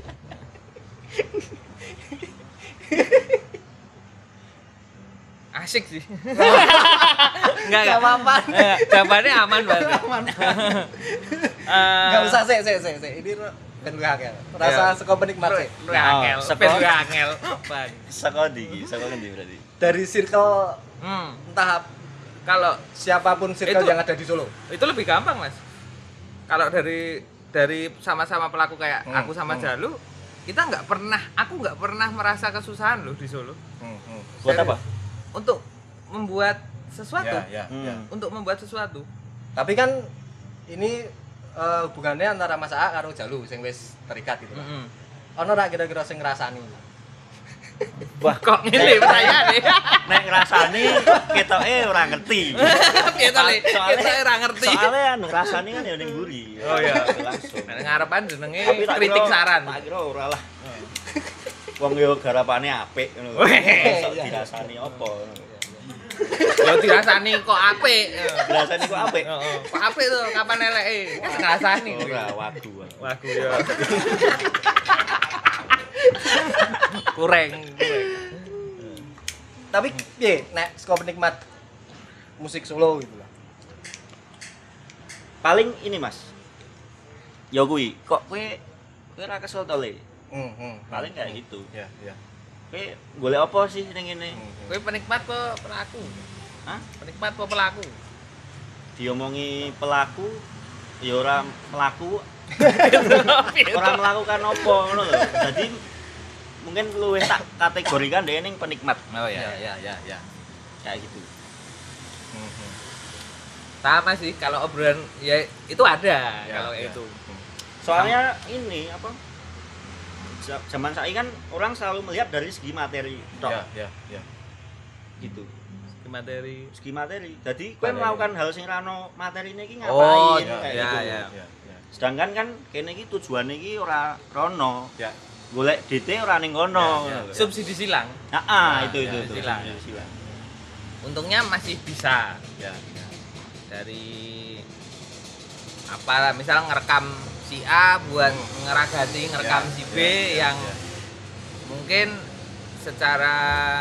Asik sih. Enggak enggak. Jawaban. Eh, Jawabannya aman banget. Aman. Eh, Enggak usah sih, sih, sih, sih. Ini ben lu akeh. Rasa Ya. saka penikmat sih. Lu angel, Oh, sepes sekolah. lu angel. Bang. Saka ndi iki? Saka ngendi berarti? Dari circle Hmm. entah Kalau siapapun circle Itu- yang ada di Solo. itu lebih gampang, Mas. Kalau dari dari sama-sama pelaku kayak Hmm, aku sama hmm. Jalu, kita nggak pernah, aku nggak pernah merasa kesusahan loh di Solo. Hmm, hmm. Buat Serius. apa? Untuk membuat sesuatu, Ya, ya, Hmm. ya. untuk membuat sesuatu. Tapi kan ini eh, hubungannya antara Mas A karo Jalu sing wis terikat gitu. Mm-mm. Ono ra kira-kira sing ngrasani? Wah, Kok ngene pertanyaane? nek ngrasani ketoke ora ngerti. Piye to, Le? Soalnya- Kita ora ngerti. Soalnya anu rasane kan ya ning mburi. Oh iya. langsung. Nek ngarepan jenenge Tapi tak kritik kira- saran. Tak kira ora lah. Wong yo garapane apik ngono. Weh. Sok dirasani apa ngono. Ya dirasani kok apik. Dirasani kok apik. Heeh. Kok apik to kapan eleke? Kan ngrasani. Ora wagu. Wagu ya. Kurang, kurang. Tapi piye nek saka penikmat musik Solo gitu lah. Paling ini Mas. Ya kuwi, kok kowe kowe ora kesel to Le? Hmm, hmm. Paling kayak gitu. Ya, ya. Kowe golek apa sih ning ngene? Hmm. Kowe penikmat apa pelaku? Hah? Penikmat apa pelaku? Diomongi pelaku ya ora melaku, ora melakukan apa ngono lho. Jadi mungkin luwih tak kategorikan dhewe ning penikmat. Oh Ya, ya, ya, ya. Kayak gitu. Hmm, hmm. Sama sih kalau obrolan ya itu ada Ya, kalau ya. itu. Soalnya ini apa? ja- Zaman saiki kan orang selalu melihat dari segi materi tok Ya, ya, ya. gitu. Materi. Segi materi. Jadi kowe Materi. melakukan hal sing ra ono materine iki ngapain Oh, ya, kayak ya, gitu. ya. Ya, ya. Sedangkan kan kene iki tujuane iki ora rono. Ya. Golek D T ora ning kono. Ya, ya, ngono lho. Subsidi silang. Nah, ah, Nah, itu ya, itu itu. silang. Itu silang. Untungnya masih bisa Ya, ya. dari apa misal ngerekam si A buat ngeragati ngerekam Ya, si B ya, ya, yang ya. mungkin secara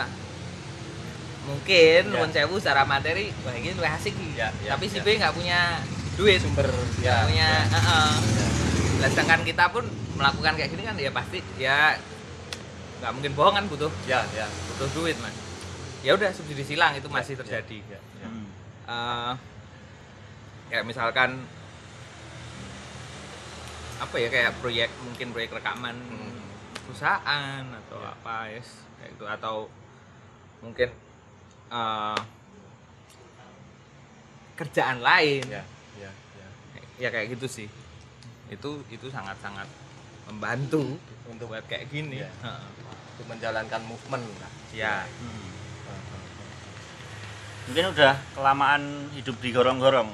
mungkin Ya. nuwun sewu secara materi wah ini lebih asik nih. Ya, ya, Tapi si ya. B nggak punya duit Sumber nggak ya. punya ya. heeh. Ya. Lah, sedangkan kita pun melakukan kayak gini kan ya pasti ya nggak mungkin bohong kan butuh Ya, ya. butuh duit mas. Ya udah subsidi silang itu masih Ya, terjadi. Ya, ya. Hmm. Eh, kayak misalkan apa ya kayak proyek mungkin proyek rekaman Hmm. perusahaan atau Ya. apa yes kayak itu atau mungkin eh, kerjaan lain Ya, ya, ya. ya kayak gitu sih itu itu sangat sangat membantu Untuk buat kayak gini. Ya. Heeh. untuk menjalankan movement lah. Ya Hmm. Mungkin udah kelamaan hidup di gorong-gorong.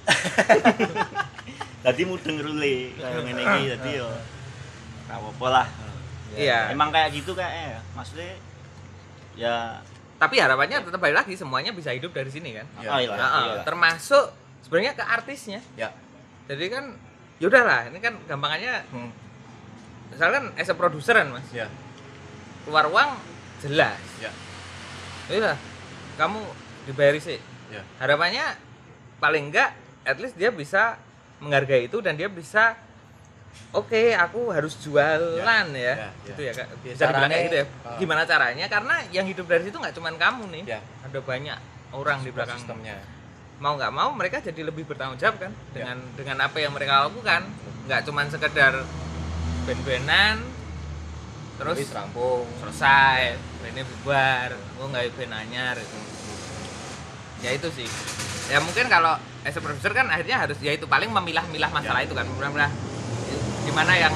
Tadi mudeng rule kayak ngene iki dadi yo ora apa-apa lah. iya Emang kayak gitu kayaknya ya. Maksudnya ya tapi harapannya tetap balik lagi semuanya bisa hidup dari sini kan. Ya. oh iya, Heeh, iya. termasuk sebenarnya ke artisnya. Ya. Jadi kan yaudah lah, ini kan gampangannya Hmm. misalkan as a produser kan mas, Ya. keluar uang jelas. Ya. Yaudah, kamu dibayari sih. Ya. Harapannya paling enggak, at least dia bisa menghargai itu dan dia bisa, oke aku harus jualan ya, Ya, ya, gitu ya. ya kak. Ya, Bisa dibilang caranya, kayak gitu ya. ah. Gimana caranya? Karena yang hidup dari situ nggak cuma kamu nih, Ya. ada banyak orang di Support belakang. sistemnya. Mau nggak mau mereka jadi lebih bertanggung jawab kan Ya. dengan dengan apa yang mereka lakukan, nggak cuma sekedar band-bandan terus Wis rampung. selesai ini bubar gue nggak band anyar gitu. Ya itu sih ya mungkin kalau as a producer kan akhirnya harus ya itu paling memilah-milah masalah Ya. itu kan memilah gimana yang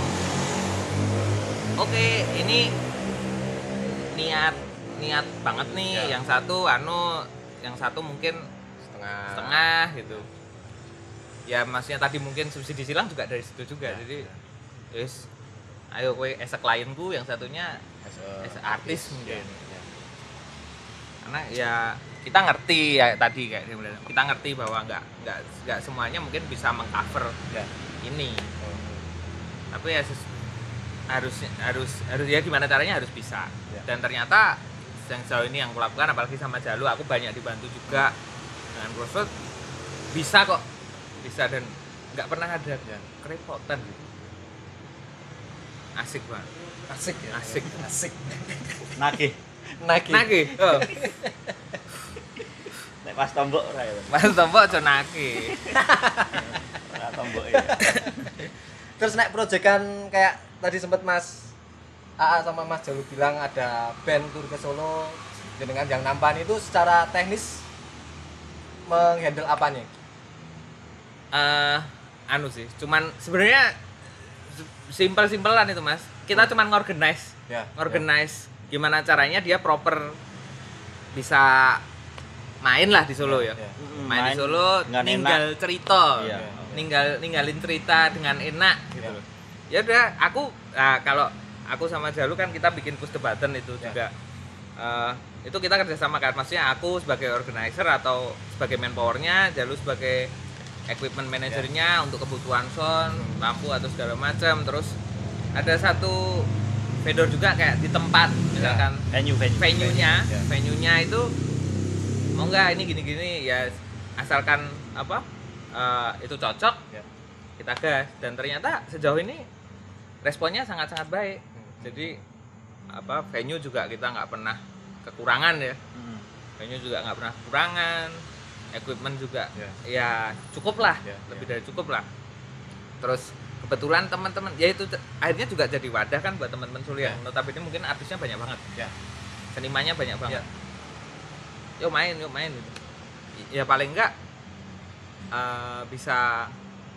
oke ini niat niat banget nih Ya. yang satu anu yang satu mungkin Setengah. setengah gitu ya maksudnya tadi mungkin subsidi silang juga dari situ juga Ya, jadi ya. yes ayo kowe as a klienku yang satunya As a as a artis mungkin Ya. karena ya kita ngerti ya tadi kayak dia bilang, kita ngerti bahwa nggak nggak nggak semuanya mungkin bisa mengcover Ya. ini Oh. tapi ya ses- harus harus harus ya gimana caranya harus bisa Ya. dan ternyata yang sejauh ini yang kulakukan apalagi sama Jalu aku banyak dibantu juga dengan Crossroad bisa kok bisa dan nggak pernah ada Ya. kerepotan gitu. Asik banget Asik ya. Asik. Asik. Nagih. Nagih. nagih oh. Nek pas tombok ora ya. Mas tombok aja nagih Ora tombok ya. Terus naik proyekan kayak tadi sempat Mas A A sama Mas Jalu bilang ada band tur ke Solo dengan yang nampan itu secara teknis menghandle apanya? eh anu sih cuman sebenarnya simpel-simpelan itu mas kita cuman ngorganize Ya. ngorganize gimana caranya dia proper bisa main lah di Solo ya, Ya. main, di Solo dengan ninggal enak. cerita, Iya. ninggal ninggalin cerita dengan enak gitu Iya. loh. Ya udah aku nah, kalau aku sama Jalu kan kita bikin push debaten itu Ya. juga eh, itu kita kerjasama kan, maksudnya aku sebagai organizer atau sebagai manpowernya, Jalu sebagai equipment manajernya untuk kebutuhan sound, lampu atau segala macam. Terus ada satu vendor juga kayak di tempat misalkan venue venue venue-nya, Ya. venue-nya itu mau nggak ini gini-gini ya, asalkan apa eh, itu cocok Ya. kita gas, dan ternyata sejauh ini responnya sangat-sangat baik. Jadi apa venue juga kita nggak pernah kekurangan ya, Hmm. venue juga nggak pernah kekurangan, equipment juga Ya. ya cukup lah, Ya, lebih ya. dari cukup lah. Terus kebetulan teman-teman ya itu t- akhirnya juga jadi wadah kan buat teman-teman Solo yang Ya. notabene mungkin artisnya banyak banget, Ya. senimannya banyak banget. Ya. Yuk main, yuk main gitu. Ya paling enggak eh, bisa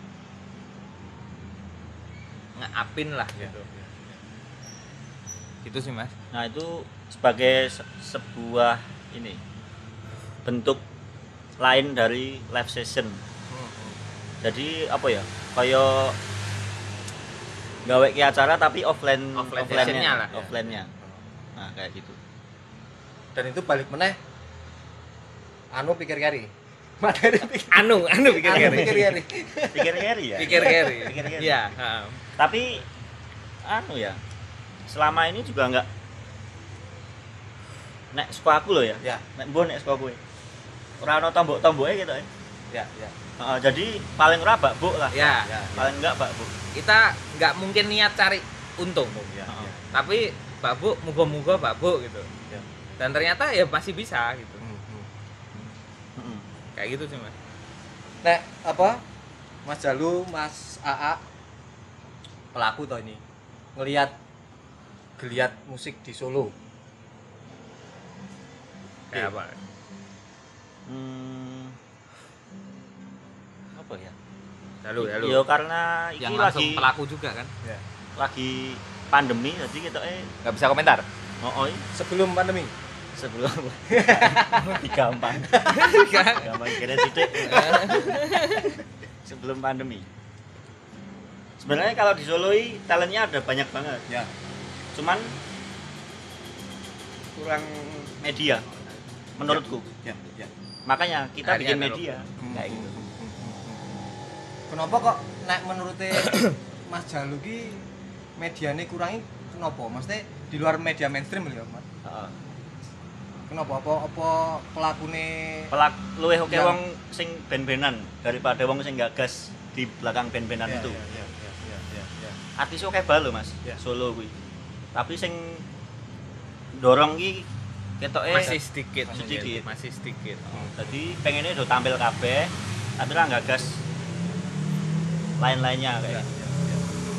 nge-upin lah Ya. gitu. Ya. Ya. Gitu sih Mas. Nah itu sebagai se- sebuah ini bentuk lain dari live session. Jadi apa ya? Kayak gawe ki acara tapi offline Offline offline-nya session-nya lah. offline-nya. Nah, kayak gitu. Dan itu balik meneh anu pikir kari. Materi pikir. Anu, anu pikir Anu kiri. pikir kari. Pikir keri ya. Pikir kiri. Pikir kiri. Iya, heeh. Tapi anu ya. Selama ini juga enggak nek sekolah aku loh ya. Ya. Nek mbon nek sekolah kowe. Ora ono tombok-tomboke gitu ya. Ya, ya. Heeh, jadi paling ora bakbuk lah. Ya, Ya. Paling enggak bakbuk. kita nggak mungkin niat cari untung. Ya. Heeh. Ya. Tapi Mbak Bu, muga-muga Mbak Bu gitu. Ya. Dan ternyata ya masih bisa gitu. Hmm, hmm. Heeh. Kayak gitu sih Mas. Nek apa? Mas Jalu, Mas A A pelaku toh ini. Ngelihat geliat musik di Solo. Kayak apa? Hmm. Apa ya? Lalu, lalu. Ya karena iki Yang langsung lagi pelaku juga kan? Ya. lagi pandemi jadi kita eh Nggak bisa komentar. oh, oh Sebelum pandemi. sebelum gampang gampang kira sidik sebelum pandemi. Sebenarnya kalau di Solo ini talentnya ada banyak banget, Ya. cuman kurang media menurutku. Ya, ya. Makanya kita Akhirnya bikin ada media Hmm. kayak gitu. Kenapa kok nek menurut Mas Jalu ki mediane kurangi kenapa? Maksudnya di luar media mainstream lho, Mas. Heeh. Kenapa? Apa apa pelakune Pelak luwih oke Yang- wong sing ben-benan daripada wong sing gagas di belakang ben-benan Ya, itu. ya, ya, ya, ya, ya, ya. Artis oke bae lho Mas, Ya. Solo kuwi. Tapi sing dorong ki ketoke Masih sedikit. Masih sedikit. Masih sedikit. Jadi pengennya udah tampil kabeh, tapi lah gagas lain-lainnya Ya, kayak. ya, ya.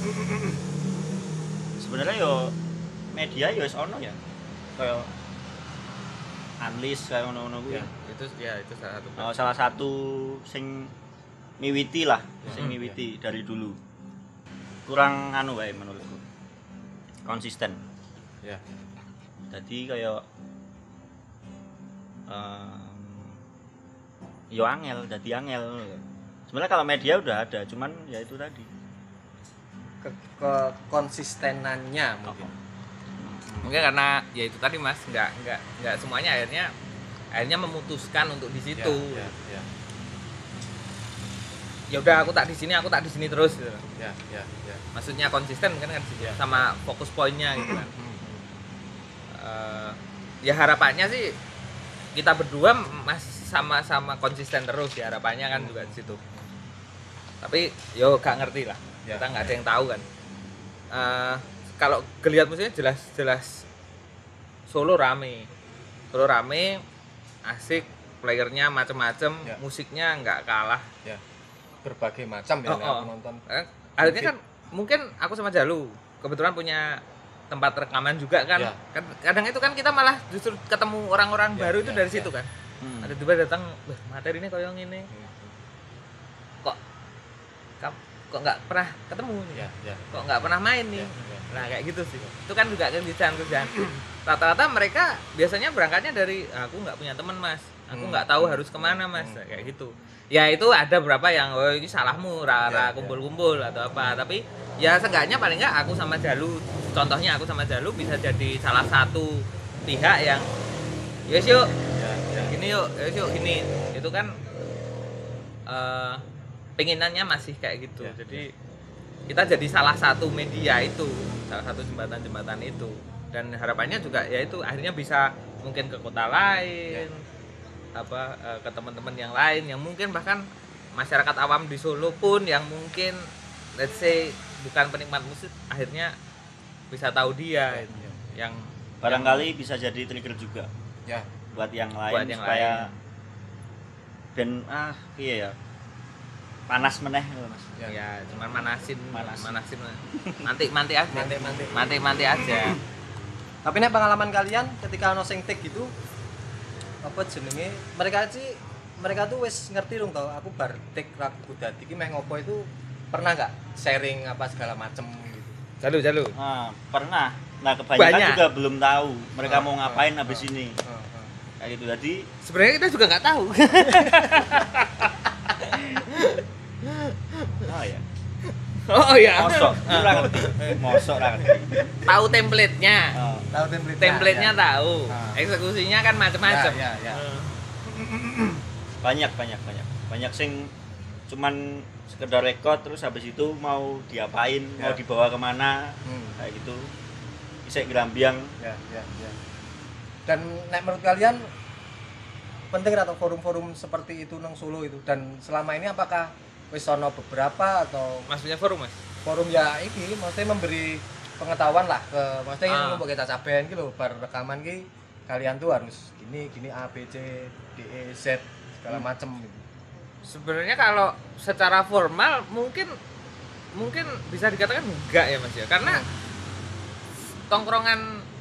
Sebenarnya yo media yo wis ono ya. Kayak Unleash kayak ngono-ngono kuwi. Ya. Itu ya itu salah satu. Oh, salah satu sing miwiti lah, sing Hmm, miwiti dari dulu. Kurang anu wae menurutku. Konsisten. Ya. Jadi kayak um, yo angel, jadi angel. Sebenarnya kalau media udah ada, cuman ya itu tadi. Ke, ke konsistenannya mungkin. Mungkin karena ya itu tadi Mas, nggak nggak nggak semuanya akhirnya akhirnya memutuskan untuk di situ. Ya, ya, Ya udah aku tak di sini, aku tak di sini terus gitu. ya, ya, ya. Maksudnya konsisten kan kan Ya. sama fokus poinnya gitu kan. Hmm, hmm. Eh, ya harapannya sih kita berdua masih sama-sama konsisten terus ya, harapannya kan juga di situ. Tapi yo gak ngerti lah, Ya, kita nggak ada ya. yang tahu kan. Eh, kalau geliat musiknya jelas-jelas Solo rame, Solo rame, asik, playernya macem-macem, Ya. musiknya nggak kalah. Ya. Berbagai macam ya Oh, nek oh. aku nonton. Eh, akhirnya kan mungkin aku sama Jalu kebetulan punya tempat rekaman juga kan. Ya. Kan kadang itu kan kita malah justru ketemu orang-orang Ya, baru itu ya, dari ya. situ kan. Hmm. Ada tiba datang, "Wah, materi ini koyo ngene." Hmm. Kok kam- kok nggak pernah ketemu nih Ya, ya. kok nggak pernah main nih Ya, ya. nah kayak gitu sih itu kan juga kerjaan-kerjaan rata-rata mereka biasanya berangkatnya dari aku nggak punya teman mas aku Hmm. nggak tahu harus kemana mas Hmm. kayak gitu ya itu ada beberapa yang oh ini salahmu rara Ya, ya. kumpul-kumpul atau apa tapi ya seenggaknya paling nggak aku sama Jalu contohnya aku sama Jalu bisa jadi salah satu pihak yang yes yuk Ya, ya. gini yuk yes yuk gini itu kan eh pengenannya masih kayak gitu Ya, jadi kita jadi salah satu media itu salah satu jembatan-jembatan itu dan harapannya juga ya itu akhirnya bisa mungkin ke kota lain apa eh, ke teman-teman yang lain yang mungkin bahkan masyarakat awam di Solo pun yang mungkin let's say bukan penikmat musik akhirnya bisa tahu dia Ya, gitu. ya. yang Barangkali bisa jadi trigger juga Ya. buat yang lain Buat yang supaya lain. ben ah iya ya panas meneh lho, Mas. Ya. ya cuman manasin Manas. manasin mantik mantik aja Mantik-mantik. mantik mantik aja Tapi nek pengalaman kalian ketika ono sing take gitu apa jenenge mereka sih mereka tuh wis ngerti dong tau aku bar take ragu dadi iki meh ngopo itu pernah nggak sharing apa segala macem gitu. Jalu Jalu Nah, pernah. Nah, kebanyakan Banyak. juga belum tahu mereka Ah, mau ngapain ah, habis ah. ini. Heeh, heeh. Kayak gitu. Jadi sebenarnya kita juga nggak tahu oh ya. oh ya Mosok ora ngerti. Mosok ora ngerti. tahu template-nya Oh. Tahu template template-nya tahu Ah. eksekusinya kan macam-macam Ya, ya, ya. Eh, Banyak banyak banyak. Banyak sing cuman sekedar rekod terus habis itu mau diapain, Ya. mau dibawa kemana, Hmm. kayak gitu. Isek gerambiang. Ya, ya, ya. Dan nek menurut kalian penting atau forum-forum seperti itu nang Solo itu dan selama ini apakah wis ono beberapa atau maksudnya forum mas forum ya iki maksudnya memberi pengetahuan lah ke maksudnya Ah. ini untuk kita caben gitu loh bar rekaman ki kalian tuh harus gini gini A B C D E Z segala Hmm. macem gitu. sebenarnya kalau secara formal mungkin mungkin bisa dikatakan enggak ya mas ya karena Hmm. tongkrongan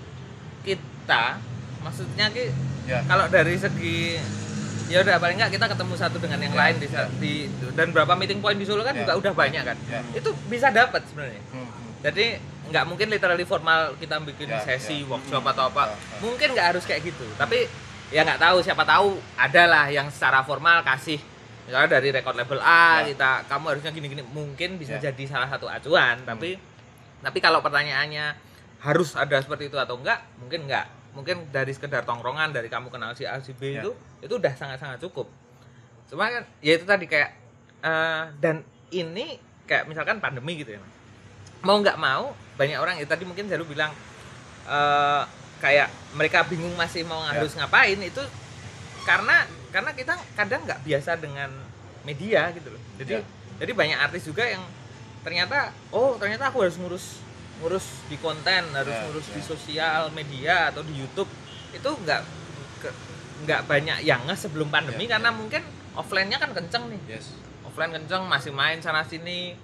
kita maksudnya ki Ya. kalau dari segi ya udah paling nggak kita ketemu satu dengan yang Ya, lain di, ya. di dan berapa meeting point di Solo kan Ya. juga udah banyak kan Ya. itu bisa dapat sebenarnya Hmm, hmm. jadi nggak mungkin literally formal kita bikin Ya, sesi ya. workshop Hmm. atau apa Ya, ya. mungkin nggak harus kayak gitu tapi ya nggak tahu siapa tahu adalah yang secara formal kasih misalnya dari record label A Ya. kita kamu harusnya gini-gini mungkin bisa Ya. jadi salah satu acuan tapi tapi kalau pertanyaannya harus ada seperti itu atau enggak mungkin enggak mungkin dari sekedar tongkrongan dari kamu kenal si A si B Ya. itu itu udah sangat-sangat cukup cuma kan ya itu tadi kayak eh, dan ini kayak misalkan pandemi gitu ya Mas. Mau nggak mau banyak orang ya tadi mungkin Jalu bilang eh, kayak mereka bingung masih mau Ya. harus ngapain itu karena karena kita kadang nggak biasa dengan media gitu loh jadi Ya. jadi banyak artis juga yang ternyata oh ternyata aku harus ngurus ngurus di konten harus Ya, ngurus ya. di sosial media atau di YouTube itu nggak ke- nggak banyak yang nge sebelum pandemi Ya, karena ya. mungkin offline-nya kan kenceng nih Yes. offline kenceng masih main sana sini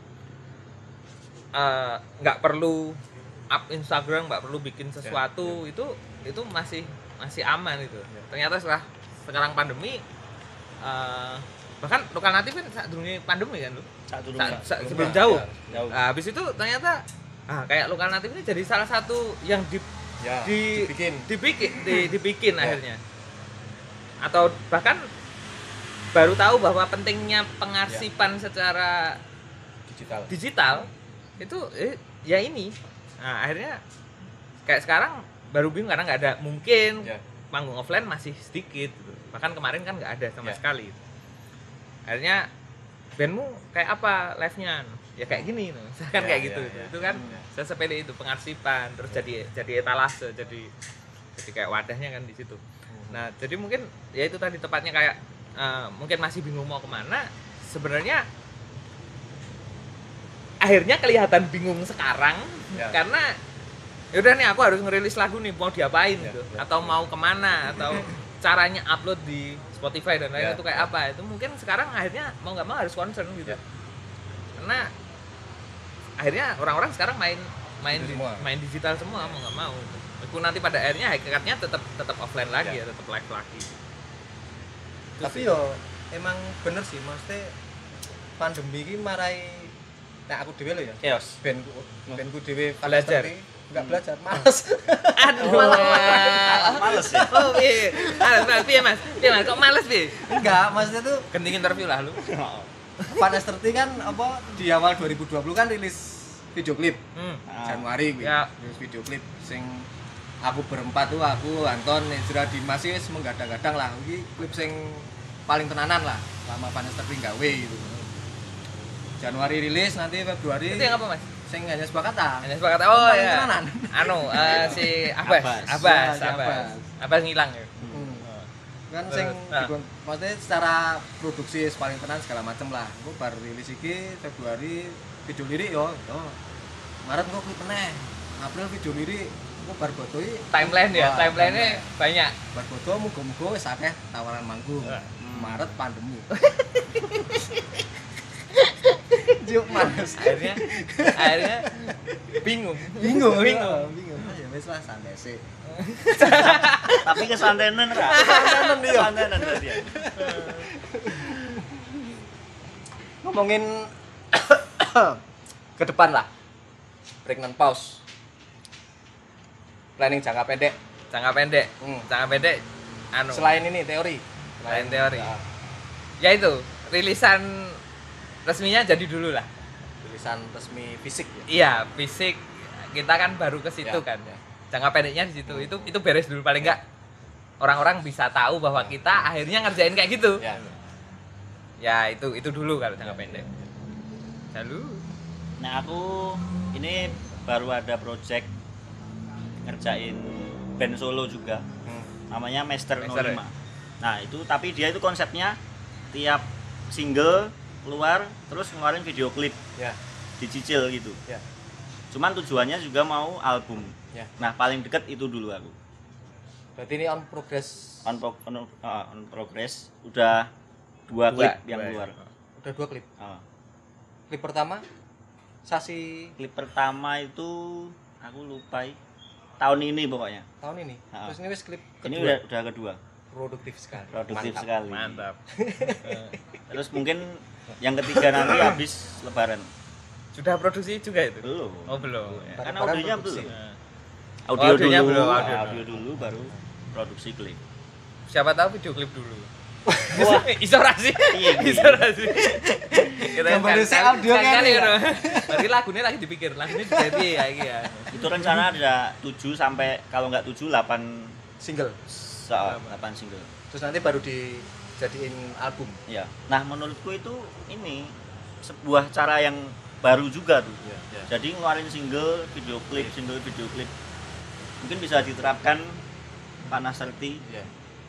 Eh, nggak perlu up Instagram nggak perlu bikin sesuatu itu itu masih masih aman itu Ya. ternyata setelah sekarang pandemi eh, bahkan lokal natif kan saat dulu pandemi kan lu Sak dulu. Sa- Sak. sa- Belum sebelum lah, jauh ya. Jauh. nah, habis itu ternyata ah, kayak lokal natif ini jadi salah satu yang di, Ya, di dibikin. dibikin di- dibikin Ya. akhirnya atau bahkan baru tahu bahwa pentingnya pengarsipan secara Digital. digital itu eh, ya ini nah akhirnya kayak sekarang baru bingung karena nggak ada mungkin Ya. panggung offline masih sedikit gitu. Bahkan kemarin kan nggak ada sama Ya. sekali akhirnya bandmu kayak apa live-nya ya kayak gini no. kan Ya, kayak ya, gitu ya. itu kan Ya. sesepele itu pengarsipan terus jadi jadi etalase jadi jadi kayak wadahnya kan di situ nah jadi mungkin ya itu tadi tepatnya kayak eh, mungkin masih bingung mau kemana sebenarnya akhirnya kelihatan bingung sekarang Ya. karena yaudah nih aku harus ngerilis lagu nih mau diapain Ya, gitu ya. atau mau kemana atau caranya upload di Spotify dan lain Ya, itu kayak ya. apa itu mungkin sekarang akhirnya mau nggak mau harus concern gitu Ya. karena akhirnya orang-orang sekarang main main Itu di- semua. main digital semua mau nggak mau aku nanti pada akhirnya hakikatnya tetap tetap offline lagi ya, Ya. tetap live lagi Itu Tapi sih. yo emang bener sih maksudnya pandemi ini marai Nek aku dhewe lho ya. Chaos. Ben benku dhewe Belajar. enggak belajar, males. Aduh, malah Males ya. Oh, piye? Ah, Mas, piye Mas? Piye Mas? Kok males piye? Enggak, maksudnya tuh Genting interview lah lu. Fun S tiga puluh kan apa di awal dua ribu dua puluh kan rilis video klip. Hmm. Januari kuwi. Ya. Rilis video klip sing aku berempat tuh aku Anton Ezra Dimas wis menggadang-gadang lah iki klip sing paling tenanan lah selama Fun S tiga puluh gawe gitu. Januari rilis nanti Februari. Itu yang apa Mas? Sing hanya sepakat ah. Hanya sepakat. Oh Paling ya. tenanan. Anu, eh, si Abbas. Abbas. Abbas, Ya, si Abbas. Abbas. Abbas ngilang ya. Hmm. Kan Terus, sing nah. dikon- maksudnya secara produksi paling tenan segala macem lah. Aku baru rilis iki Februari video lirik yo. Yo. Maret kok klip meneh. April video lirik aku baru botoi Timeline ya, Wah, timeline-nya banyak. Bar boto muga-muga wis akeh tawaran manggung. Wah. Maret pandemi. Juk males. Akhirnya akhirnya bingung. Bingung, bingung. bingung. Ya wis lah santai sih. Tapi kesantenan ra. Kesantenan dia. Kesantenan berarti ya. Ngomongin ke depan lah. Pregnant pause. Planning jangka pendek. Jangka pendek. Hmm. Jangka pendek anu. Selain ini teori. Selain teori. Ya, Ya itu, rilisan resminya jadi dulu lah. tulisan resmi fisik ya. Iya, fisik kita kan baru ke situ Ya, kan. ya. Jangka pendeknya di situ. Itu itu beres dulu paling enggak orang-orang bisa tahu bahwa kita akhirnya ngerjain kayak gitu. Ya. Ya, itu itu dulu kalau jangka pendek. Lalu Nah, aku ini baru ada project ngerjain band solo juga. Hmm. Namanya Master, Master, nol lima. Nah, itu tapi dia itu konsepnya tiap single keluar terus ngeluarin video klip Ya. dicicil gitu. Ya. Cuman tujuannya juga mau album. Ya. Nah, paling deket itu dulu aku. Berarti ini on progress. On, pro- on, uh, on progress udah dua Dua, klip yang dua, keluar. Udah dua klip. Uh, Klip pertama Sasi klip pertama itu aku lupa i. tahun ini pokoknya. tahun ini. Ah. Terus ini wis klip kedua. Ini udah udah kedua. Produktif sekali. Produktif Mantap. sekali. mantap. Terus mungkin yang ketiga nanti habis lebaran. Sudah produksi juga itu? Belum. Oh, belum. Ya. Bar- Karena lebaran audionya produksi. belum. Nah, Audio audionya dulu, belum, ah, audio audio, dulu. dulu baru produksi klip. siapa tahu video klip dulu. Wah, Isorasi. Iya, iya. Isorasi. Kita Gambar kan- dhisik kan- audio kan- kan kan ya? ngono. Berarti lagunya lagi dipikir, lagunya jadi ya iki ya. itu rencana ada tujuh sampai kalau nggak tujuh delapan Single. delapan single. Terus nanti baru dijadiin album. Ya. Nah, menurutku itu ini sebuah cara yang baru juga tuh. Ya, ya. Jadi ngeluarin single, video klip, single, video klip. Mungkin bisa diterapkan Panas Serti. Ya.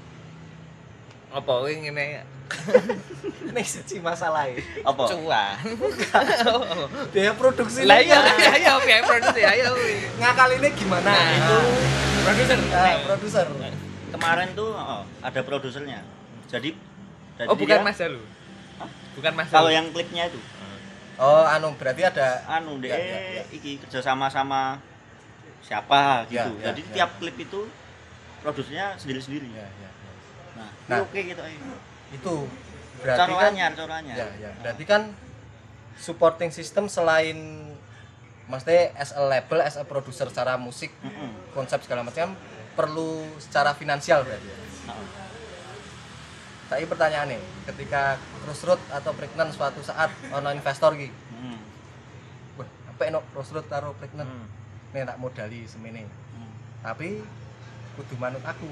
Apa kuwi ngene Ini siji masalah e. Apa? cuan. Biaya produksi. Lah ini iya, kan. iya, iya, biaya produksi ayo. Ngakalinnya gimana? Nah, itu produser. Nah, produser. Kemarin tuh oh, ada produsernya. Jadi jadi Oh, bukan dia- Mas Dalu. Bukan Mas Kalau Dalu. yang klipnya itu Oh, anu berarti ada anu deh Ya, ya, ya. iki kerja sama sama siapa Ya, gitu. ya, Jadi ya. tiap klip itu produsernya sendiri-sendiri. ya, ya, ya. Nah, Nah. itu oke gitu. eh. Itu berarti Coro kan anyar, coro anyar. ya, ya. Berarti kan supporting system selain maksudnya as a label, as a producer secara musik, Mm-mm. konsep segala macam perlu secara finansial berarti. Ya. Heeh. Tapi pertanyaannya, ketika Crossroad atau Pregnant suatu saat ono investor iki, Mm. wah, apa eno Crossroad karo Pregnant? Hmm. Nek tak modali semene. Mm. Tapi kudu manut aku.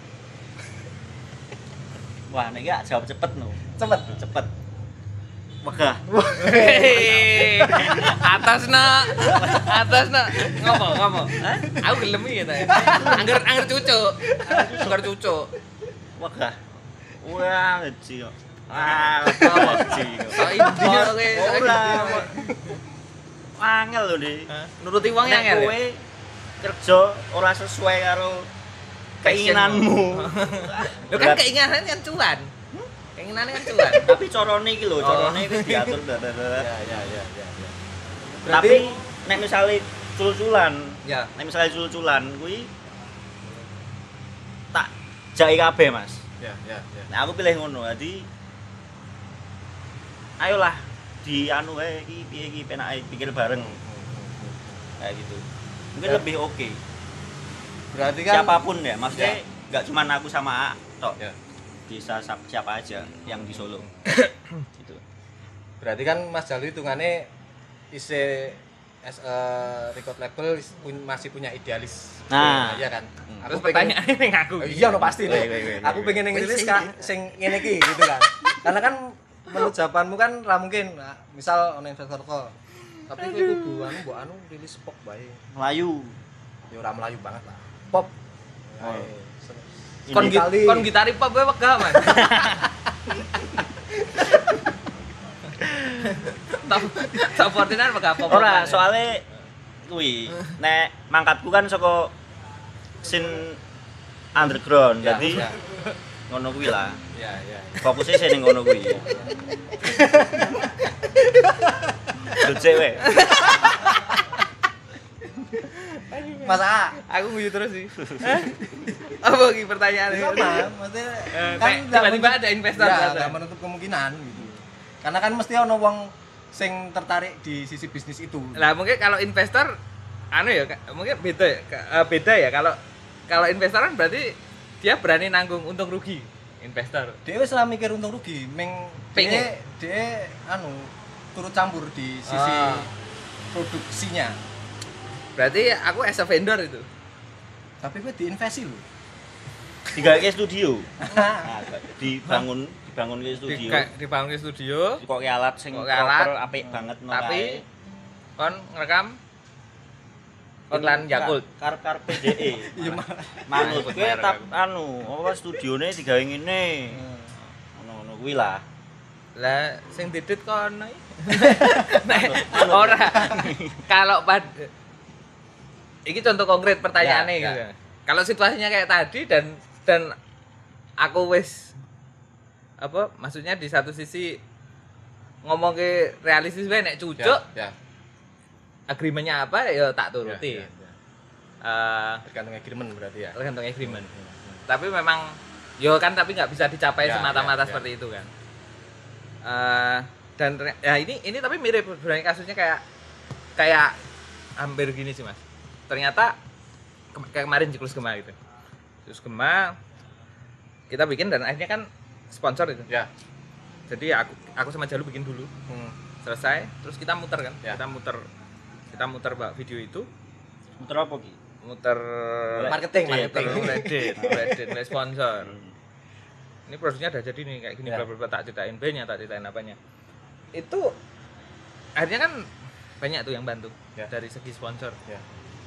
Wah, nek gak jawab cepet no. Cepet. Cepet. Megah. Hei, atas nak, atas nak, ngomong ngomong. Hah? Aku gelem iki ta. Angger angger cucuk, angger cucuk. Megah. Wah, ngeci kok. Ah, ngeci kok. Sok indi kok kowe. sok indi. Ora. Angel lho, Dik. Hah? Nuruti wong Nek angel. ya? kowe kerja ora sesuai karo keinginanmu. Lho kan keinginan kan cuan. Keinginan kan cuan. Tapi corone iki lho, Oh. corone iki diatur bla bla bla. Ya, ya, ya, ya, ya. Tapi nek misale cul-culan, ya, nek misale cul-culan kuwi tak jai kabeh, Mas. ya, ya, ya. Nah, aku pilih ngono. Jadi ayolah di anu wae iki piye iki penake pikir bareng. Kayak gitu. Mungkin Ya. lebih oke. Berarti kan Siapapun ya, maksudnya Ya. nggak cuma aku sama A tok. Ya. Bisa sa- siapa aja yang di Solo. Gitu. Berarti kan Mas Jalu hitungannya isi as a record label is- pun- masih punya idealis. Nah. iya kan. Hmm. Terus pengen- pertanyaannya ning aku. Oh, iya no pasti nih. Wait, wait, wait, Aku wait, pengen ngerilis kak sing ngene iki gitu kan. Karena kan menurut jawabanmu kan ra mungkin. Nah, misal ono investor kok. Tapi kowe kudu anu mbok anu rilis pop bae. Melayu. Ya ora melayu banget lah. Pop. Oh. Ae. Kon Ini git kali. kon gitari pop gue wegah, Mas. Supportinan wegah pop. Ora, soalnya kuwi nek mangkatku kan saka scene underground. Ya, Jadi ya. ngono kuwi lah. Ya, ya. Fokusnya sing ning ngono kuwi. Lucu we. Mas A. Aku nguyu terus sih. Hah? Apa iki pertanyaannya? Sama, maksudnya Eh, kan kayak nggak tiba-tiba menutup- ada investor ya, ternyata. nggak menutup kemungkinan gitu. Karena kan mesti ono wong sing tertarik di sisi bisnis itu. Lah mungkin kalau investor anu ya Kak, mungkin beda ya, Kak. Eh, beda ya kalau kalau investor kan berarti dia berani nanggung untung rugi investor. Dia wis lah mikir untung rugi, meng Pengen. dia, dia anu turut campur di sisi Ah. produksinya. Berarti aku as a vendor itu. Tapi gue diinvesti lho. Tiga ke studio. Nah, dibangun dibangun ke Di, studio. kayak dibangun ke studio, Kok ke alat sing Kok ke alat. proper apik banget no tapi kae. kon ngerekam iklan Yakult. Karep-karep P D E. Iya mah. Manut Ikut kowe bayar tap aku. anu, apa studione digawe ngene. Ngono-ngono kuwi lah. Lah sing didit kono. Nek ora. Kalau pad iki contoh konkret pertanyaannya Ya, gitu. ya. Kalau situasinya kayak tadi dan dan aku wis apa maksudnya di satu sisi ngomong ke realistis wae nek cucuk Ya, ya. agreementnya apa ya tak turuti. Ya, ya, ya. Eh, Tergantung agreement berarti ya. tergantung agreement. Tapi memang yo kan tapi nggak bisa dicapai Ya, semata-mata ya, ya. seperti itu kan. Eh, dan terny- ya ini ini tapi mirip sebenarnya kasusnya kayak kayak hampir gini sih Mas. Ternyata ke- kayak kemarin Ciklus Gema gitu. Ciklus Gema kita bikin dan akhirnya kan sponsor itu. Ya. Jadi aku aku sama Jalu bikin dulu, Hmm. selesai terus kita muter kan. Ya. Kita muter kita muter Mbak video itu, Muter apa ki? muter Marketing, muter marketing. Reddit, Reddit, mulai sponsor. Hmm. Ini produksinya udah jadi nih kayak gini, Ya. bla bla bla, tak ceritain B-nya, tak ceritain apanya. Itu akhirnya kan banyak tuh yang bantu Ya. dari segi sponsor. Ya.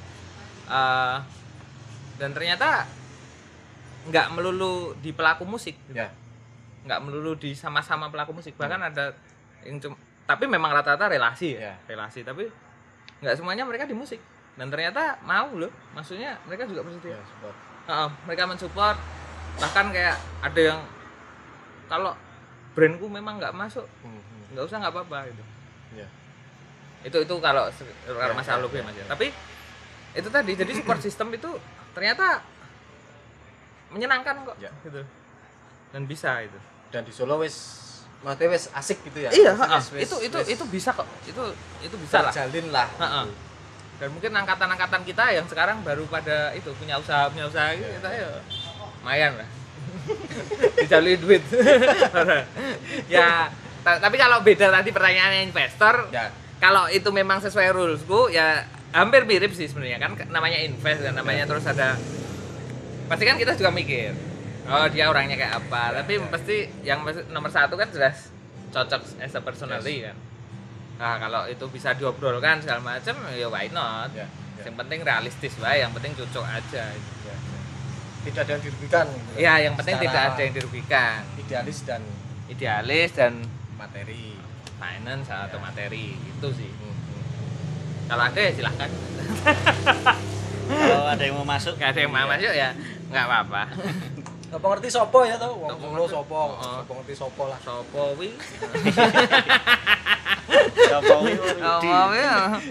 Eh, dan ternyata nggak melulu di pelaku musik, Ya. nggak melulu di sama-sama pelaku musik, bahkan ada yang cum- tapi memang rata-rata relasi ya, Ya. relasi. Tapi nggak semuanya mereka di musik. Dan ternyata mau loh, maksudnya mereka juga bersedia. Ya, support. Heeh, mereka mensupport, bahkan kayak ada yang kalau brandku memang nggak masuk, Hmm, hmm. nggak usah nggak apa-apa gitu. Ya. Itu itu kalau se- kalau Ya, masalah ya, logo ya ya, Mas ya. ya. Tapi itu tadi jadi support system itu ternyata menyenangkan kok Ya. gitu. Dan bisa itu. Dan di Solo wis maksudnya wis asik gitu ya. Iya, Wis- heeh, wis- itu itu wis itu bisa kok. Itu itu bisa lah. terjalin lah. Heeh. Dan mungkin angkatan-angkatan kita yang sekarang baru pada itu punya usaha punya usaha gitu Ya. kita ya lumayan lah. Dijalui duit. Ya, ta- tapi kalau beda tadi pertanyaannya investor, Ya. kalau itu memang sesuai rulesku ya hampir mirip sih sebenarnya kan namanya invest dan namanya terus ada pasti kan kita juga mikir oh dia orangnya kayak apa Ya, tapi ya. pasti yang pasti nomor satu kan jelas cocok as a personality Yes. kan. Nah kalau itu bisa diobrolkan segala macam ya why not. Ya. Ya. Yang penting realistis wae, yang penting cocok aja. Ya, ya. Tidak ada yang dirugikan. gitu. Ya yang penting Secara tidak ada yang dirugikan. idealis dan Idealis dan materi. finance atau Ya. materi itu sih. Hmm, hmm. Kalau ada ya silahkan. Kalau ada yang mau masuk, Gak ada yang mau masuk ya nggak apa-apa. Apa ngerti sopo ya tau? Wong Sopo Solo ngerti. sopo, Oh. sopo ngerti sopo lah. Sopo wi? Jokowi Sopo wi?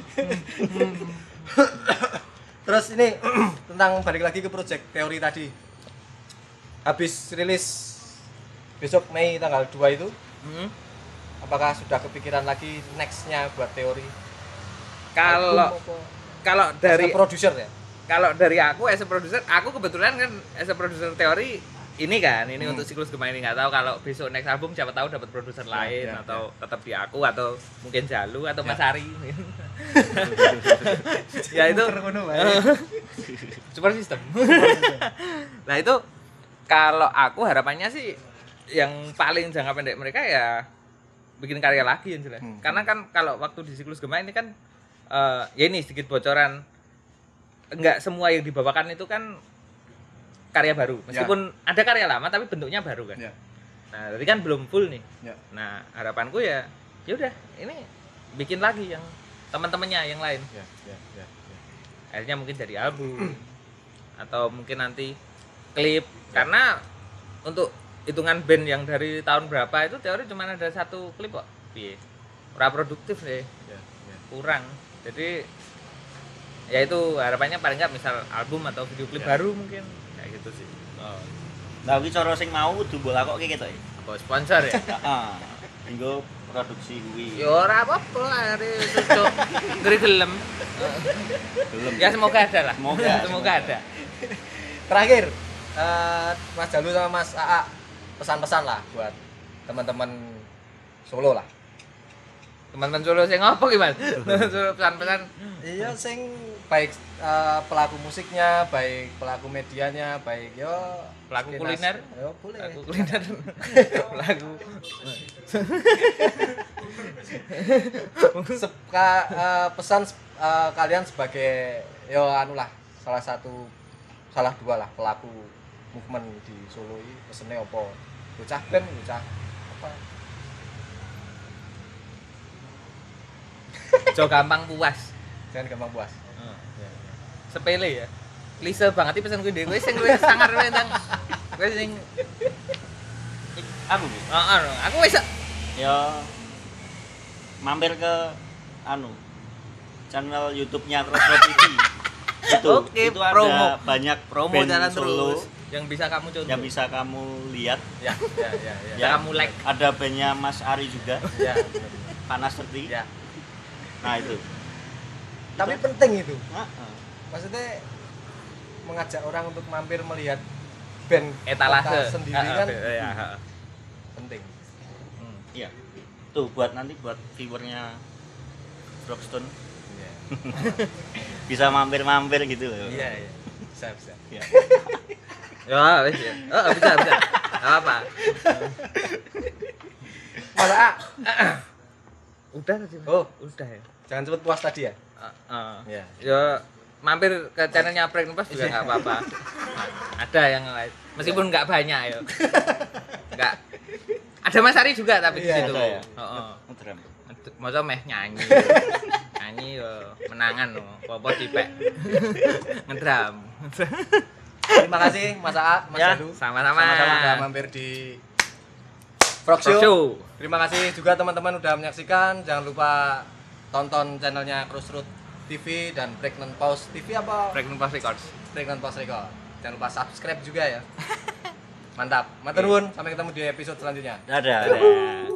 Terus ini tentang balik lagi ke project teori tadi. Habis rilis besok Mei tanggal dua itu Hmm. apakah sudah kepikiran lagi nextnya buat teori? Kalau Album apa? kalau dari As a producer ya? kalau dari aku as a producer, aku kebetulan kan as a producer teori ini kan, ini Hmm. untuk siklus gemah ini nggak tahu kalau besok next album siapa tahu dapat produser Ya, lain ya, atau tetap di aku atau mungkin Jalu atau Ya. Mas Ari. Ya itu super system. Nah itu kalau aku harapannya sih yang paling jangka pendek mereka ya bikin karya lagi yang jelas. Hmm. Karena kan kalau waktu di siklus gemah ini kan eh, ya ini sedikit bocoran, enggak semua yang dibawakan itu kan karya baru. Meskipun ya. ada karya lama tapi bentuknya baru kan. Ya. Nah, tadi kan belum full nih. Ya. Nah, harapanku ya ya udah ini bikin lagi yang teman-temannya yang lain. Ya, ya, ya, ya. Akhirnya mungkin jadi album atau mungkin nanti klip karena untuk hitungan band yang dari tahun berapa itu teori cuma ada satu klip kok. Piye? Ora produktif deh. Ya, ya. Kurang. Jadi ya itu harapannya paling nggak misal album atau video klip Ya. baru mungkin kayak gitu sih. Oh. Nah, iki cara sing mau kudu mbok lakokke gitu ya. Apa sponsor ya? Heeh. Nggo produksi kuwi. Ya ora apa-apa lah hari cocok. Ngeri gelem. Belum. Ya semoga ada lah. Semoga. semoga ada. Terakhir, eh, Mas Jalu sama Mas A A pesan-pesan lah buat teman-teman Solo lah. Teman-teman Solo sing ngopo ki, Mas? Solo pesan-pesan. Iya, sing baik eh, pelaku musiknya, baik pelaku medianya, baik yo Pelaku sekitar- kuliner? Yo boleh. Pelaku kuliner. Pelaku. Sep- ka- eh, pesan eh, kalian sebagai yo anu lah salah satu salah dua lah pelaku movement di Solo ini pesennya apa? Bocah band, bocah apa? Jo gampang puas. Jangan gampang puas. Ya, Sepele ya. Klise banget iki pesan kuwi dhewe. Kowe sing luwih sangar kowe tang. Kowe sing Aku iki. heeh, aku wis Ya mampir ke anu channel YouTube-nya Crossroad T V. Itu Oke, itu ada promo. banyak promo band jalan Solo terus yang bisa kamu contoh. yang bisa kamu lihat. ya, ya, ya, ya. Ya, kamu like. Ada bandnya Mas Ari juga, Ya, Panas Seperti. ya. Nah itu. Tapi penting itu. Heeh. Maksudnya mengajak orang untuk mampir melihat band Etalase kota sendiri kan Heeh, ya, heeh. penting. Hmm. Iya. Tuh buat nanti buat viewernya Dropstone Iya. bisa mampir-mampir gitu loh. Iya, iya. Bisa, bisa. Iya. Ya, wis ya. Oh, bisa, bisa. Enggak apa-apa. Mas A, Udah tadi. Mas. Oh. Udah ya. jangan cepet puas tadi ya. Heeh. Iya. Ya mampir ke channelnya Prank Pas juga nggak apa-apa. Ada yang lain. Meskipun nggak banyak ya. Nggak. Ada Mas Ari juga tapi di Iya, situ. ada ya? Heeh. Ngedram. Masa meh nyanyi. Nyanyi yo menangan lo. Popo dipek. Ngedram. Terima kasih Mas A, Mas Ya, Jalu. sama-sama. Sama-sama udah mampir di Frog Show. Frog Show. Terima kasih juga teman-teman udah menyaksikan. Jangan lupa tonton channelnya Crossroad T V dan Pregnant Pause T V apa? Prank Pas Records. Pregnant Pause Record. Jangan lupa subscribe juga ya. Mantap. Matur nuwun, sampai ketemu di episode selanjutnya. Dadah.